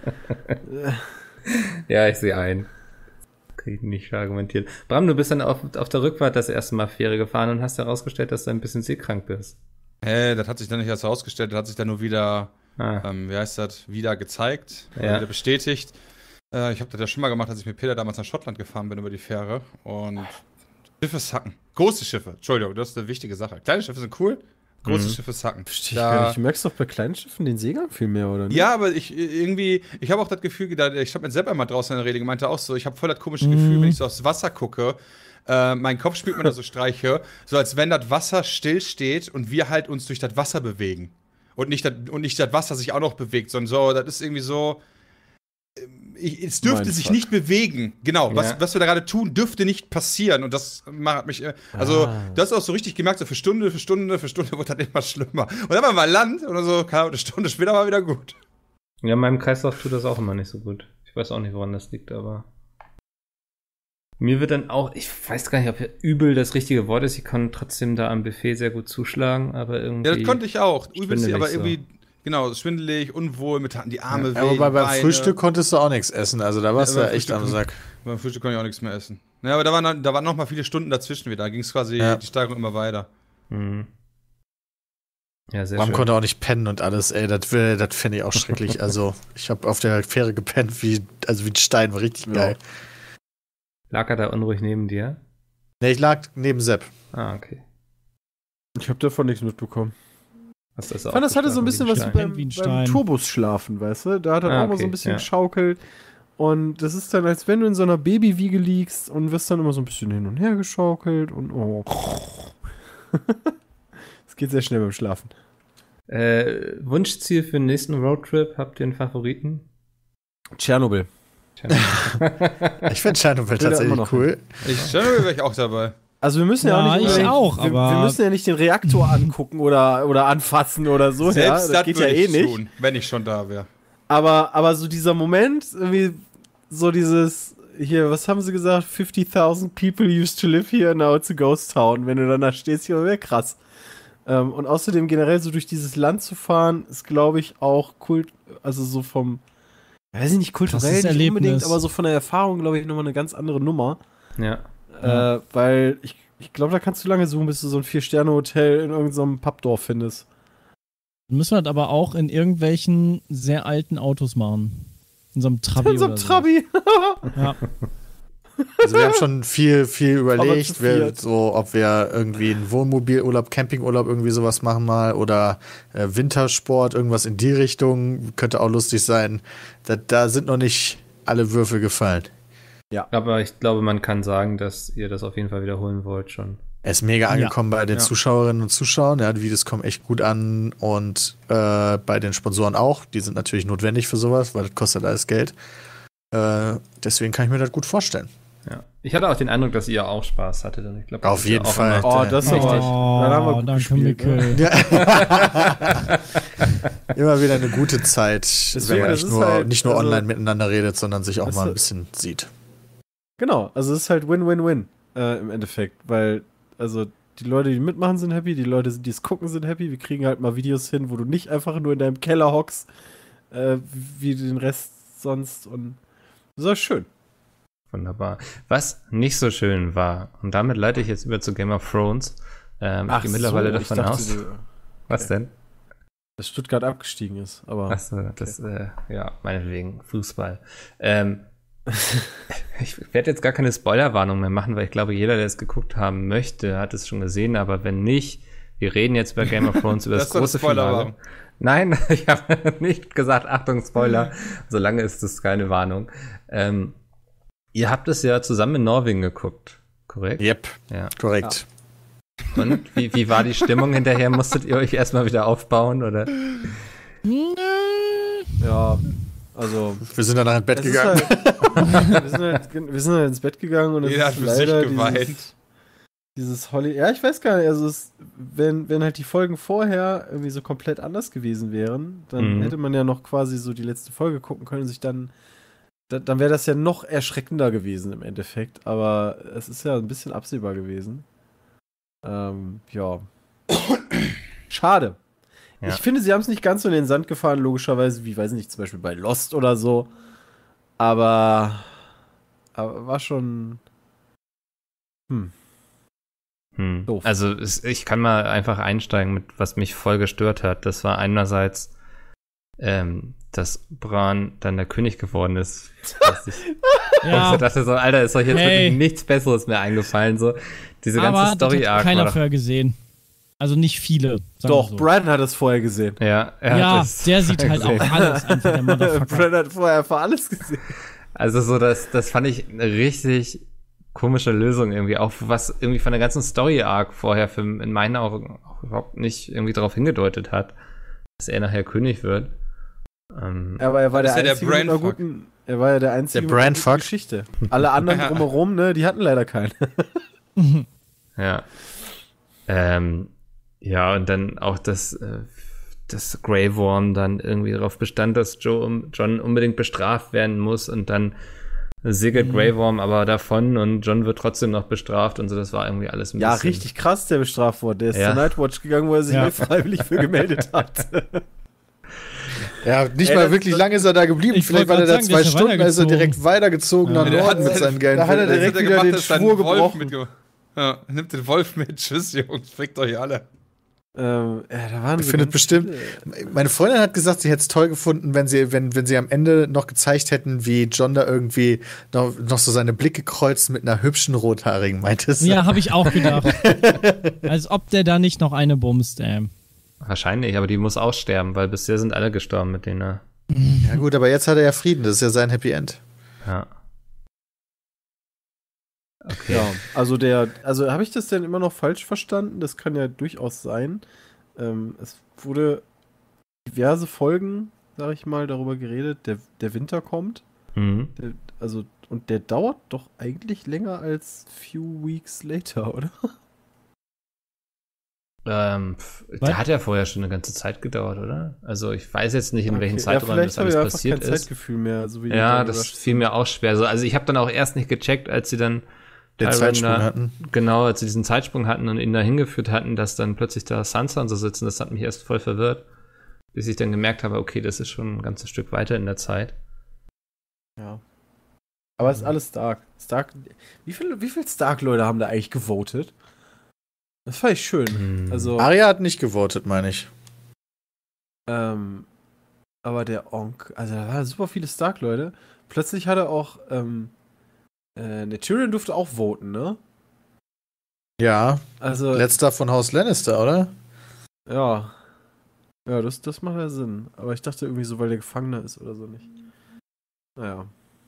Ja, ich sehe ein. Krieg ich nicht argumentiert. Bram, du bist dann auf, auf der Rückfahrt das erste Mal Fähre gefahren und hast herausgestellt, dass du ein bisschen seekrank bist. Hä, das hat sich dann nicht erst herausgestellt, das hat sich dann nur wieder, Ah. ähm, wie heißt das, wieder gezeigt, Ja. wieder bestätigt. Äh, ich habe das ja schon mal gemacht, als ich mit Peter damals nach Schottland gefahren bin über die Fähre. Und Schiffe sacken. Große Schiffe, Entschuldigung, das ist eine wichtige Sache. Kleine Schiffe sind cool, große Mhm. Schiffe sacken. Verstehe ich gar nicht. Du merkst doch bei kleinen Schiffen den Seegang viel mehr, oder nicht? Ja, aber ich irgendwie, ich habe auch das Gefühl, da- ich habe mit Sepp einmal draußen in der Rede gemeint, auch so, ich habe voll das komische Mhm. Gefühl, wenn ich so aufs Wasser gucke, äh, mein Kopf spielt mir da so Streiche, so als wenn das Wasser still steht und wir halt uns durch das Wasser bewegen. Und nicht das, und nicht das Wasser sich auch noch bewegt, sondern so, das ist irgendwie so, ähm, ich, es dürfte Mein sich Fuck. nicht bewegen. Genau, was, Ja. was wir da gerade tun, dürfte nicht passieren. Und das macht mich, äh, also, Ah. das ist auch so richtig gemerkt, so für Stunde, für Stunde, für Stunde wird das immer schlimmer. Und dann war mal Land oder so, keine Ahnung, eine Stunde später war wieder gut. Ja, meinem Kreislauf tut das auch immer nicht so gut. Ich weiß auch nicht, woran das liegt, aber mir wird dann auch, ich weiß gar nicht, ob übel das richtige Wort ist, ich kann trotzdem da am Buffet sehr gut zuschlagen, aber irgendwie... Ja, das konnte ich auch. Übelst, schwindelig aber so. irgendwie, genau, schwindelig, unwohl, mit die Arme Ja, weh, aber bei, die beim Beine. Frühstück konntest du auch nichts essen. Also da warst Ja, du beim ja echt Frühstück- am Sack. Beim Frühstück konnte ich auch nichts mehr essen. Naja, aber da waren, dann- da waren noch mal viele Stunden dazwischen wieder. Da ging es quasi Ja. die Steigerung immer weiter. Mhm. Ja, sehr Man schön. konnte auch nicht pennen und alles, ey, das will- das fände ich auch schrecklich. Also, ich habe auf der Fähre gepennt, wie, also wie ein Stein, war richtig Ja. geil. Lag er da unruhig neben dir? Ne, ich lag neben Sepp. Ah, okay. Ich habe davon nichts mitbekommen. Hast das Ich fand, das hatte so ein bisschen was wie Stein? beim, Wie ein beim Stein. Turbus schlafen, weißt du? Da hat er Ah, auch mal so okay, ein bisschen ja. geschaukelt. Und das ist dann, als wenn du in so einer Babywiege liegst und wirst dann immer so ein bisschen hin und her geschaukelt und oh. Es geht sehr schnell beim Schlafen. Äh, Wunschziel für den nächsten Roadtrip? Habt ihr einen Favoriten? Tschernobyl. Ich finde Tschernobyl Will da immer tatsächlich noch cool. Ich wäre ich auch dabei. Also wir müssen ja, Ja, auch nicht ich unbedingt- auch, wir, aber- wir müssen ja nicht den Reaktor angucken oder, oder anfassen oder so. Ja, das, geht ja würde eh ich nicht. tun, wenn ich schon da wäre. Aber, aber so dieser Moment, irgendwie so dieses, hier, was haben sie gesagt? fifty thousand people used to live here, now it's a ghost town. Wenn du dann da stehst, hier wäre krass. Ähm, und außerdem generell so durch dieses Land zu fahren, ist, glaube ich, auch kult, also so vom, weiß ich nicht, kulturell Krasses nicht unbedingt, Erlebnis. aber so von der Erfahrung, glaube ich, nochmal eine ganz andere Nummer. Ja. Äh, weil ich, ich glaube, da kannst du lange suchen, bis du so ein Vier-Sterne-Hotel in irgendeinem Pappdorf findest. Müssen wir das aber auch in irgendwelchen sehr alten Autos machen. In so einem Trabi In so einem oder so. Trabi. Ja. Also wir haben schon viel, viel zu überlegt, wer, viert. so, ob wir irgendwie einen Wohnmobilurlaub, Campingurlaub, irgendwie sowas machen mal oder äh, Wintersport, irgendwas in die Richtung. Könnte auch lustig sein. Da, da sind noch nicht alle Würfel gefallen. Aber ich glaube, man kann sagen, dass ihr das auf jeden Fall wiederholen wollt schon. Er ist mega angekommen bei den Ja. Zuschauerinnen und Zuschauern. Ja, die Videos kommen echt gut an und äh, bei den Sponsoren auch. Die sind natürlich notwendig für sowas, weil das kostet alles Geld. Äh, deswegen kann ich mir das gut vorstellen. Ja. Ich hatte auch den Eindruck, dass ihr auch Spaß hattet. Und ich glaub, Auf das ist jeden ja auch Fall. immer- Oh, das ist Richtig. aber, dann haben wir gut dann können wir gespielt, ne? killen. Immer wieder eine gute Zeit, Deswegen, wenn man das nicht ist nur, halt, nicht nur also- online miteinander redet, sondern sich auch Weißt mal du- ein bisschen sieht. Genau, also es ist halt Win-Win-Win äh, im Endeffekt, weil also die Leute, die mitmachen, sind happy, die Leute, die es gucken, sind happy. Wir kriegen halt mal Videos hin, wo du nicht einfach nur in deinem Keller hockst, äh, wie den Rest sonst und das ist auch schön. Wunderbar. Was nicht so schön war, und damit leite ich jetzt über zu Game of Thrones. Ähm, ich gehe mittlerweile so, davon dachte, aus. du- Was denn? dass Stuttgart abgestiegen ist, aber Achso, das, äh, ja, meinetwegen, Fußball. Ähm, ich werde jetzt gar keine Spoilerwarnung mehr machen, weil ich glaube, jeder, der es geguckt haben möchte, hat es schon gesehen, aber wenn nicht, wir reden jetzt bei Game of Thrones über das, Das ist doch große Spoilerwarnung. Finale. Nein, ich habe nicht gesagt, Achtung, Spoiler, solange ist es keine Warnung. Ähm, ihr habt es ja zusammen in Norwegen geguckt, korrekt? Yep, Ja. korrekt. Und wie, wie war die Stimmung hinterher? Musstet ihr euch erstmal wieder aufbauen, oder? ja, also Wir sind danach ins Bett es ist gegangen. halt, wir, sind halt, wir sind halt ins Bett gegangen und es Jeder hat ist für sich leider geweint. dieses, Dieses Holly. Ja, ich weiß gar nicht. Also, es, wenn, wenn halt die Folgen vorher irgendwie so komplett anders gewesen wären, dann Mhm. hätte man ja noch quasi so die letzte Folge gucken können und sich dann. Da, dann wäre das ja noch erschreckender gewesen im Endeffekt. Aber es ist ja ein bisschen absehbar gewesen. Ähm, ja. Schade. Ja. Ich finde, sie haben es nicht ganz so in den Sand gefahren, logischerweise, wie, weiß ich nicht, zum Beispiel bei Lost oder so. Aber. Aber war schon. Hm. Hm. Doof. Also es, ich kann mal einfach einsteigen mit, was mich voll gestört hat. Das war einerseits, ähm, dass Bran dann der König geworden ist. Dass ich, Ja, ich dachte so, Alter, ist euch jetzt Hey. wirklich nichts Besseres mehr eingefallen. So diese ganze aber das hat Story-Arc. keiner war doch- vorher gesehen. Also nicht viele. sagen Doch, wir so. Brandon hat es vorher gesehen. Ja, er Ja, hat es der sieht halt gesehen. auch alles einfach, der Motherfucker. Brandon hat vorher einfach alles gesehen. Also so, das, das fand ich eine richtig komische Lösung irgendwie, auch was irgendwie von der ganzen Story-Arc vorher für, in meinen Augen auch überhaupt nicht irgendwie darauf hingedeutet hat, dass er nachher König wird. Ähm, Aber er war Das der ist ja der Einzige mit einer Brandfuck. guten. Er war ja der Einzige Der mit einer guten Brandfuck. Geschichte. Alle anderen drumherum, ne, die hatten leider keine. Ja. Ähm, ja, und dann auch das, äh, dass Grey Worm dann irgendwie darauf bestand, dass Joe, um- John unbedingt bestraft werden muss und dann segelt Mhm. Grey Worm aber davon und John wird trotzdem noch bestraft und so, das war irgendwie alles ein Ja, bisschen. richtig krass, der bestraft wurde. Der ist Ja. zur Nightwatch gegangen, wo er sich Ja. nicht freiwillig für gemeldet hat. Ja, nicht Ey, mal das- wirklich das- lange ist er da geblieben. Ich Vielleicht wollte war der da grad sagen, zwei der ist ja Stunden, da ist er weitergezogen. direkt weitergezogen Ja. nach Der hat Norden mit seine- seinen geilen da hat er Filmen. direkt Das hat er wieder gemacht, den dass er einen Schwur Wolf gebrochen. mitge- Ja, nimmt den Wolf mit. Tschüss, Jungs. Fickt euch alle. ähm, ja, da waren Ich so finde ganz bestimmt- viele- Meine Freundin hat gesagt, sie hätte es toll gefunden, wenn sie, wenn, wenn sie am Ende noch gezeigt hätten, wie John da irgendwie noch, noch so seine Blicke kreuzt mit einer hübschen Rothaarigen, meintest du? Ja, habe ich auch gedacht. Als ob der da nicht noch eine bumst, ey. Wahrscheinlich, aber die muss auch sterben, weil bisher sind alle gestorben, mit denen er. Ja gut, aber jetzt hat er ja Frieden, das ist ja sein Happy End. Ja. Okay. Ja, also der, also habe ich das denn immer noch falsch verstanden? Das kann ja durchaus sein. Ähm, es wurde diverse Folgen, sag ich mal, darüber geredet, der, der Winter kommt. Mhm. Der, also, und der dauert doch eigentlich länger als few weeks later, oder? Ähm, pf, Was? der hat ja vorher schon eine ganze Zeit gedauert, oder? Also ich weiß jetzt nicht, in welchen Okay. Zeiträumen das habe alles ich einfach passiert kein ist. Zeitgefühl mehr. So wie die Ja, da das überrascht fiel mir auch schwer. Also, also ich habe dann auch erst nicht gecheckt, als sie dann Den Tywin Zeitsprung da- hatten. Genau, als sie diesen Zeitsprung hatten und ihn da hingeführt hatten, dass dann plötzlich da Sansa und so sitzen, das hat mich erst voll verwirrt. Bis ich dann gemerkt habe, okay, das ist schon ein ganzes Stück weiter in der Zeit. Ja. Aber es ist alles Stark. Stark. Wie viele wie viel Stark-Leute haben da eigentlich gewotet? Das fand ich schön. Hm. Also, Arya hat nicht gewotet, meine ich. ähm, aber der Onk, also da waren super viele Stark-Leute. Plötzlich hat er auch, ähm, äh, der Tyrion durfte auch voten, ne? Ja, Also, letzter von Haus Lannister, oder? ja. Ja, das, das macht ja Sinn. Aber ich dachte irgendwie so, weil der Gefangener ist oder so nicht. Naja.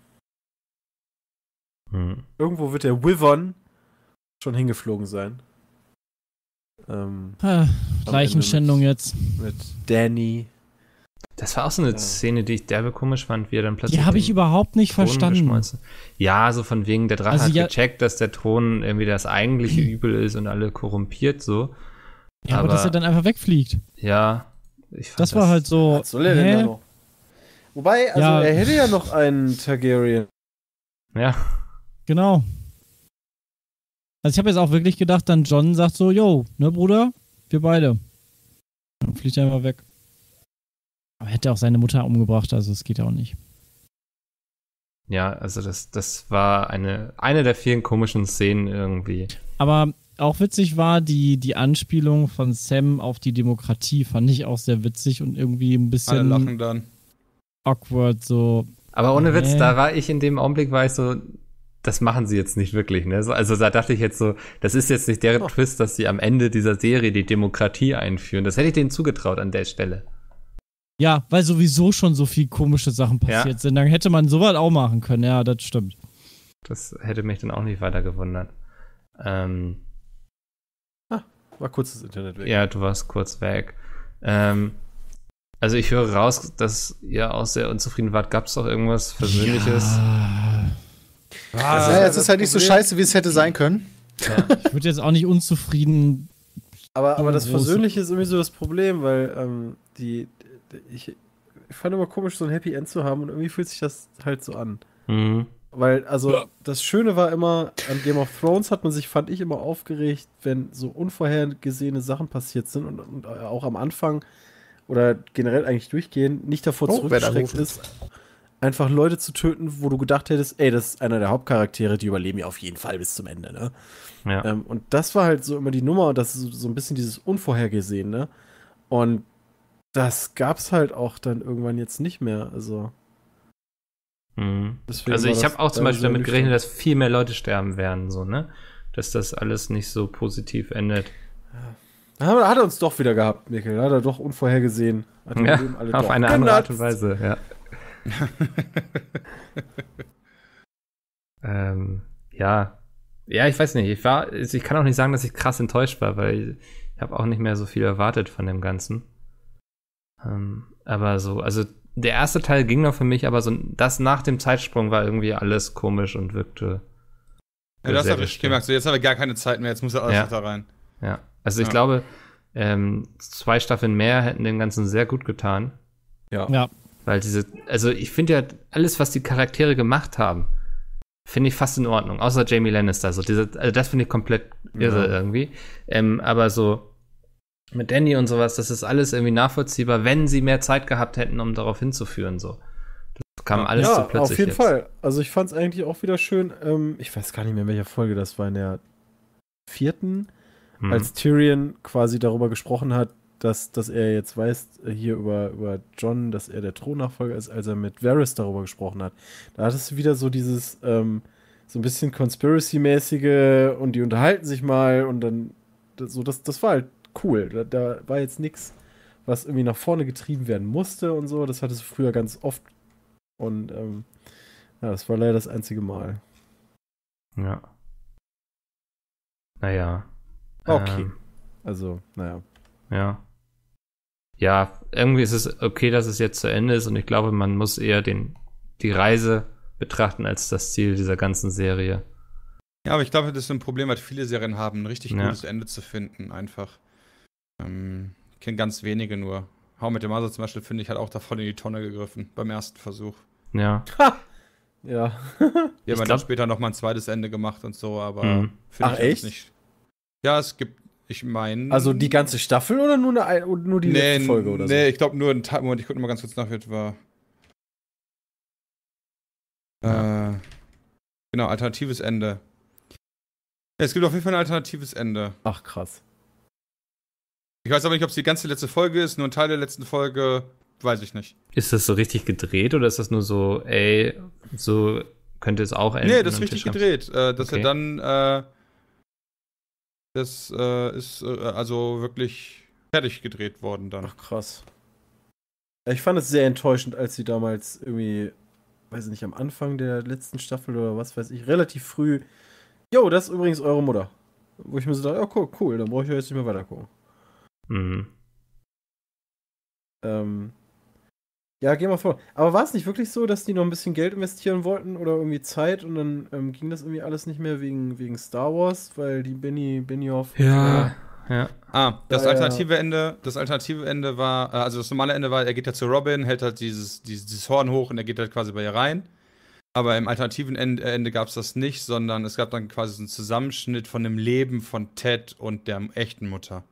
Hm. Irgendwo wird der Wyvern schon hingeflogen sein. Ähm, Ah, Leichenschändung jetzt. mit Danny. Das war auch so eine Ja. Szene, die ich derbe komisch fand, wie er dann plötzlich. Die habe ich den überhaupt nicht Thron verstanden. geschmolzen. Ja, so von wegen, der Drache Also hat ja- gecheckt, dass der Thron irgendwie das eigentliche Übel ist und alle korrumpiert so. Ja, aber, aber- dass er dann einfach wegfliegt. Ja, ich fand Das war halt so. Was soll er denn hä? da noch? Wobei, also Ja. er hätte ja noch einen Targaryen. Ja, Genau. Also ich habe jetzt auch wirklich gedacht, dann John sagt so, yo, ne Bruder, wir beide. Dann fliegt er einfach weg. Aber er hätte auch seine Mutter umgebracht, also es geht ja auch nicht. ja, also das, das war eine, eine der vielen komischen Szenen irgendwie. Aber auch witzig war die, die Anspielung von Sam auf die Demokratie, fand ich auch sehr witzig und irgendwie ein Alle bisschen lachen dann. awkward, so. Aber ohne Witz, Nee. da war ich in dem Augenblick, war ich so, das machen sie jetzt nicht wirklich, ne? So, also da dachte ich jetzt so, das ist jetzt nicht deren Oh. Twist, dass sie am Ende dieser Serie die Demokratie einführen. Das hätte ich denen zugetraut an der Stelle. Ja, weil sowieso schon so viel komische Sachen passiert Ja. sind. Dann hätte man sowas auch machen können, ja, das stimmt. Das hätte mich dann auch nicht weiter gewundert. Ähm, War kurz das Internet weg. ja, du warst kurz weg. Ähm, also ich höre raus, dass ihr auch sehr unzufrieden wart. Gab es auch irgendwas Persönliches? Ja. ja, es ist halt nicht so scheiße, wie es hätte sein können. Ich würde jetzt auch nicht unzufrieden. Aber, aber das Große- Versöhnliche ist irgendwie so das Problem, weil ähm, die, die ich, ich fand immer komisch, so ein Happy End zu haben und irgendwie fühlt sich das halt so an. Mhm. Weil, also, das Schöne war immer, an Game of Thrones hat man sich, fand ich, immer aufgeregt, wenn so unvorhergesehene Sachen passiert sind und, und auch am Anfang oder generell eigentlich durchgehend nicht davor Oh, wer da zurückgeschreckt ruft. ist, einfach Leute zu töten, wo du gedacht hättest, ey, das ist einer der Hauptcharaktere, die überleben ja auf jeden Fall bis zum Ende, ne? Ja. Ähm, und das war halt so immer die Nummer und das ist so, so ein bisschen dieses Unvorhergesehene. Und das gab's halt auch dann irgendwann jetzt nicht mehr, also. Mhm. Deswegen Also war ich das habe auch zum da Beispiel sehr damit nüchtern. gerechnet, dass viel mehr Leute sterben werden, so, ne? Dass das alles nicht so positiv endet. Da hat er- hat er uns doch wieder gehabt, Mikkel. Hat er doch unvorhergesehen. Hat Ja, wir eben alle auf doch eine andere Art genutzt. und Weise, ja. ähm, ja. Ja, ich weiß nicht. Ich war, also ich kann auch nicht sagen, dass ich krass enttäuscht war, weil ich habe auch nicht mehr so viel erwartet von dem Ganzen. Ähm, aber so, also der erste Teil ging noch für mich, aber so das nach dem Zeitsprung war irgendwie alles komisch und wirkte. Ja, das sehr habe ich gestört. gemerkt. So, jetzt haben wir gar keine Zeit mehr, jetzt muss er alles Ja. noch da rein. Ja, also ich Ja. glaube, ähm, zwei Staffeln mehr hätten dem Ganzen sehr gut getan. Ja. Weil diese, also ich finde ja, alles, was die Charaktere gemacht haben, finde ich fast in Ordnung. Außer Jamie Lannister. So diese, also das finde ich komplett irre Ja. irgendwie. Ähm, aber so mit Dany und sowas, das ist alles irgendwie nachvollziehbar, wenn sie mehr Zeit gehabt hätten, um darauf hinzuführen. So. Das kam alles Ja, so plötzlich auf jeden jetzt. Fall. Also ich fand es eigentlich auch wieder schön. Ähm, ich weiß gar nicht mehr, in welcher Folge das war. In der vierten, Hm. als Tyrion quasi darüber gesprochen hat, dass, dass er jetzt weiß, äh, hier über, über Jon, dass er der Thronnachfolger ist, als er mit Varys darüber gesprochen hat. Da hattest du wieder so dieses, ähm, so ein bisschen Conspiracy-mäßige und die unterhalten sich mal und dann, das, so, das, das war halt cool. Da, da war jetzt nichts, was irgendwie nach vorne getrieben werden musste und so. Das hattest du früher ganz oft. Und ähm, ja, das war leider das einzige Mal. Ja. Naja. Okay. Ähm, Also, naja. Ja. Ja, irgendwie ist es okay, dass es jetzt zu Ende ist und ich glaube, man muss eher den, die Reise betrachten als das Ziel dieser ganzen Serie. Ja, aber ich glaube, das ist ein Problem, was viele Serien haben, ein richtig Ja. gutes Ende zu finden, einfach. Ähm, ich kenne ganz wenige nur. How I Met Your Mother zum Beispiel, finde ich, hat auch davon in die Tonne gegriffen, beim ersten Versuch. Ja. Ja. Die haben Ich dann glaub- später noch mal ein zweites Ende gemacht und so, aber Mhm. finde Ach, ich alles echt? nicht. Ja, es gibt, ich meine. Also die ganze Staffel oder nur, eine, oder nur die nee, letzte Folge oder Nee, ich glaube nur ein Teil. Moment, ich gucke mal ganz kurz nach, wie es war. Äh, genau, alternatives Ende. Ja, es gibt auf jeden Fall ein alternatives Ende. so? Ach, krass. Ich weiß aber nicht, ob es die ganze letzte Folge ist, nur ein Teil der letzten Folge, weiß ich nicht. Ist das so richtig gedreht oder ist das nur so, ey, so könnte es auch enden? Nee, das ist und richtig Tisch gedreht. Äh, dass Okay. er dann, äh, das äh, ist äh, also wirklich fertig gedreht worden dann. Ach, krass. Ja, ich fand es sehr enttäuschend, als sie damals irgendwie, weiß ich nicht, am Anfang der letzten Staffel oder was weiß ich, relativ früh, jo, das ist übrigens eure Mutter. Wo ich mir so dachte, ja, cool, cool, dann brauche ich ja jetzt nicht mehr weiter gucken. Mhm. Ähm, ja, gehen wir vor. Aber war es nicht wirklich so, dass die noch ein bisschen Geld investieren wollten oder irgendwie Zeit und dann ähm, ging das irgendwie alles nicht mehr wegen, wegen Star Wars, weil die Benny, Benioff. Ja, ja. Ah, das Ja, ja. alternative Ende, das alternative Ende war, äh, also das normale Ende war, er geht ja zu Robin, hält halt dieses, dieses, dieses Horn hoch und er geht halt quasi bei ihr rein. Aber im alternativen Ende, Ende gab es das nicht, sondern es gab dann quasi so einen Zusammenschnitt von dem Leben von Ted und der echten Mutter.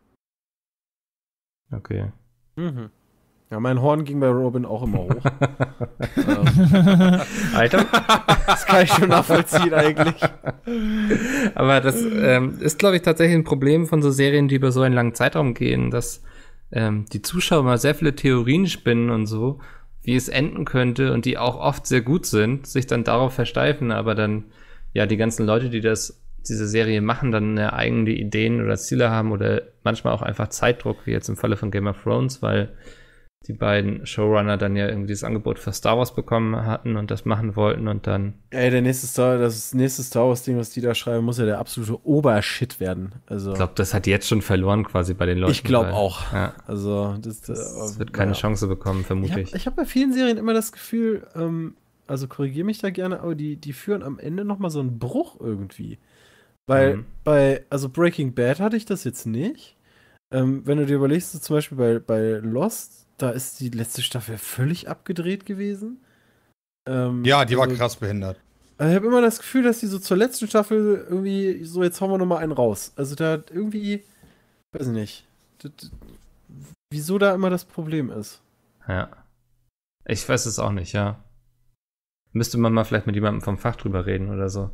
Okay. Mhm. Ja, mein Horn ging bei Robin auch immer hoch. ähm, Alter. das kann ich schon nachvollziehen eigentlich. Aber das ähm, ist, glaube ich, tatsächlich ein Problem von so Serien, die über so einen langen Zeitraum gehen, dass ähm, die Zuschauer mal sehr viele Theorien spinnen und so, wie es enden könnte und die auch oft sehr gut sind, sich dann darauf versteifen, aber dann, ja, die ganzen Leute, die das, diese Serie machen, dann eine eigene Ideen oder Ziele haben oder manchmal auch einfach Zeitdruck, wie jetzt im Falle von Game of Thrones, weil die beiden Showrunner dann ja irgendwie dieses Angebot für Star Wars bekommen hatten und das machen wollten und dann. Ey, der nächste Star, das nächste Star Wars-Ding, was die da schreiben, muss ja der absolute Obershit werden. Also, Ich glaube, das hat jetzt schon verloren quasi bei den Leuten. ich glaube weil- auch. Ja. Also, das, Das äh, wird keine naja. Chance bekommen, vermute Ich ich. habe ich hab bei vielen Serien immer das Gefühl, ähm, also korrigiere mich da gerne, aber die, die führen am Ende nochmal so einen Bruch irgendwie. Weil Mhm. bei, also Breaking Bad hatte ich das jetzt nicht. Ähm, wenn du dir überlegst, so zum Beispiel bei, bei Lost, da ist die letzte Staffel völlig abgedreht gewesen. Ähm, Ja, die war also, krass behindert. Also ich habe immer das Gefühl, dass die so zur letzten Staffel irgendwie so, jetzt hauen wir nochmal einen raus. Also da irgendwie, weiß ich nicht, das, wieso da immer das Problem ist. Ja. Ich weiß es auch nicht, ja. Müsste man mal vielleicht mit jemandem vom Fach drüber reden oder so.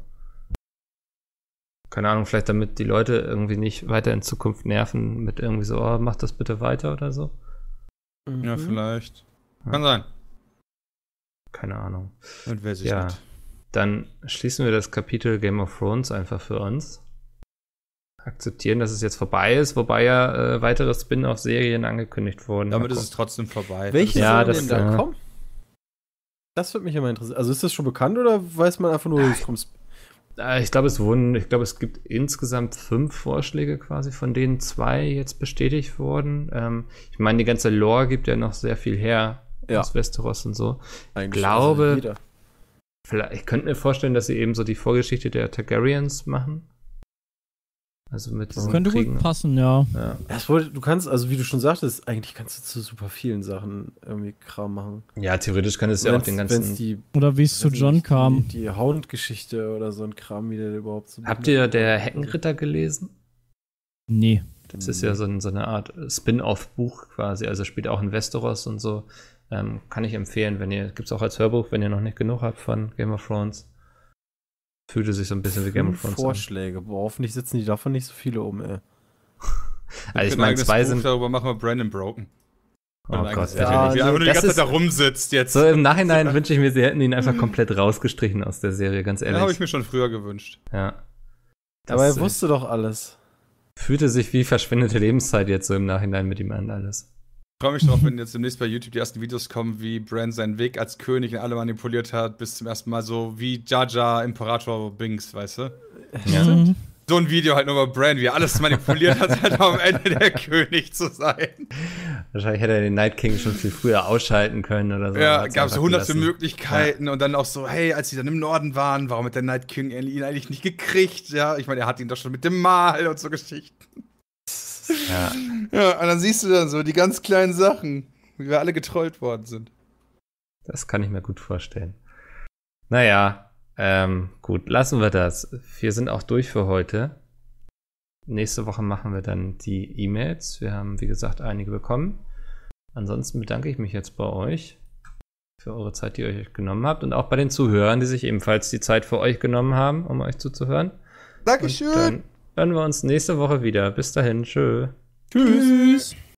Keine Ahnung, vielleicht damit die Leute irgendwie nicht weiter in Zukunft nerven mit irgendwie so, oh, mach das bitte weiter oder so. Mhm. Ja, vielleicht. Ja. Kann sein. Keine Ahnung. Und wer sich Ja. nicht. Dann schließen wir das Kapitel Game of Thrones einfach für uns. Akzeptieren, dass es jetzt vorbei ist, wobei ja äh, weitere Spin-off-Serien angekündigt wurden. Damit Mal ist es trotzdem vorbei. Welche Ja, sollen das, denn da äh, kommen? Das würde mich immer interessieren. Also ist das schon bekannt oder weiß man einfach nur, es kommt? Äh, Ich glaube, es wurden, ich glaube, es gibt insgesamt fünf Vorschläge quasi, von denen zwei jetzt bestätigt wurden. Ähm, ich meine, die ganze Lore gibt ja noch sehr viel her Ja. aus Westeros und so. Eigentlich glaube- also jeder. Vielleicht, ich könnte mir vorstellen, dass sie eben so die Vorgeschichte der Targaryens machen. Also mit Das diesen könnte Kriegen. gut passen, ja. Ja. Ja, das wollte, du kannst, also wie du schon sagtest, eigentlich kannst du zu super vielen Sachen irgendwie Kram machen. ja, theoretisch kann es ja auch Wenn's- den wenn's ganzen. die, Oder wie es zu weiß John nicht, kam. Die, die Hound-Geschichte oder so ein Kram, wie der überhaupt so. Habt ihr der Heckenritter gelesen? Nee. Das ist ja so, ein, so eine Art Spin-off-Buch quasi, also spielt auch in Westeros und so. Ähm, kann ich empfehlen, wenn ihr, gibt es auch als Hörbuch, wenn ihr noch nicht genug habt von Game of Thrones. Fühlte sich so ein bisschen wie Game of Fünf Thrones an. Vorschläge. Boah, hoffentlich sitzen die davon nicht so viele um, ey. Also ich Ein meine, eigenes zwei Buch sind. Darüber machen wir Brandon Broken. Oh Ein Gott, eigenes bitte Ja, nicht. Wie er einfach nur die Das ganze ist- Zeit da rumsitzt jetzt. So im Nachhinein wünsche ich mir, sie hätten ihn einfach komplett rausgestrichen aus der Serie, ganz Ja, ehrlich. habe ich mir schon früher gewünscht. Ja. Aber er Das, äh, wusste doch alles. Fühlte sich wie verschwendete Lebenszeit jetzt so im Nachhinein mit ihm an alles. Ich freue mich drauf, wenn jetzt demnächst bei YouTube die ersten Videos kommen, wie Bran seinen Weg als König und alle manipuliert hat, bis zum ersten Mal so wie Jar Jar Imperator Binks, weißt du? Ja. Mhm. So ein Video halt nur über Bran, wie er alles manipuliert hat, halt am Ende der König zu sein. Wahrscheinlich hätte er den Night King schon viel früher ausschalten können oder so. Ja, Hat's gab es einfach hunderte gelassen. Möglichkeiten und dann auch so, hey, als sie dann im Norden waren, warum hat der Night King ihn eigentlich nicht gekriegt? Ja, ich meine, er hat ihn doch schon mit dem Mal und so Geschichten. Ja. Ja, und dann siehst du dann so die ganz kleinen Sachen, wie wir alle getrollt worden sind. Das kann ich mir gut vorstellen. Naja, ähm, gut, lassen wir das. Wir sind auch durch für heute. Nächste Woche machen wir dann die E-Mails. Wir haben, wie gesagt, einige bekommen. Ansonsten bedanke ich mich jetzt bei euch für eure Zeit, die ihr euch genommen habt. Und auch bei den Zuhörern, die sich ebenfalls die Zeit für euch genommen haben, um euch zuzuhören. Dankeschön. Und dann hören wir uns nächste Woche wieder. Bis dahin, tschö. Tschüss.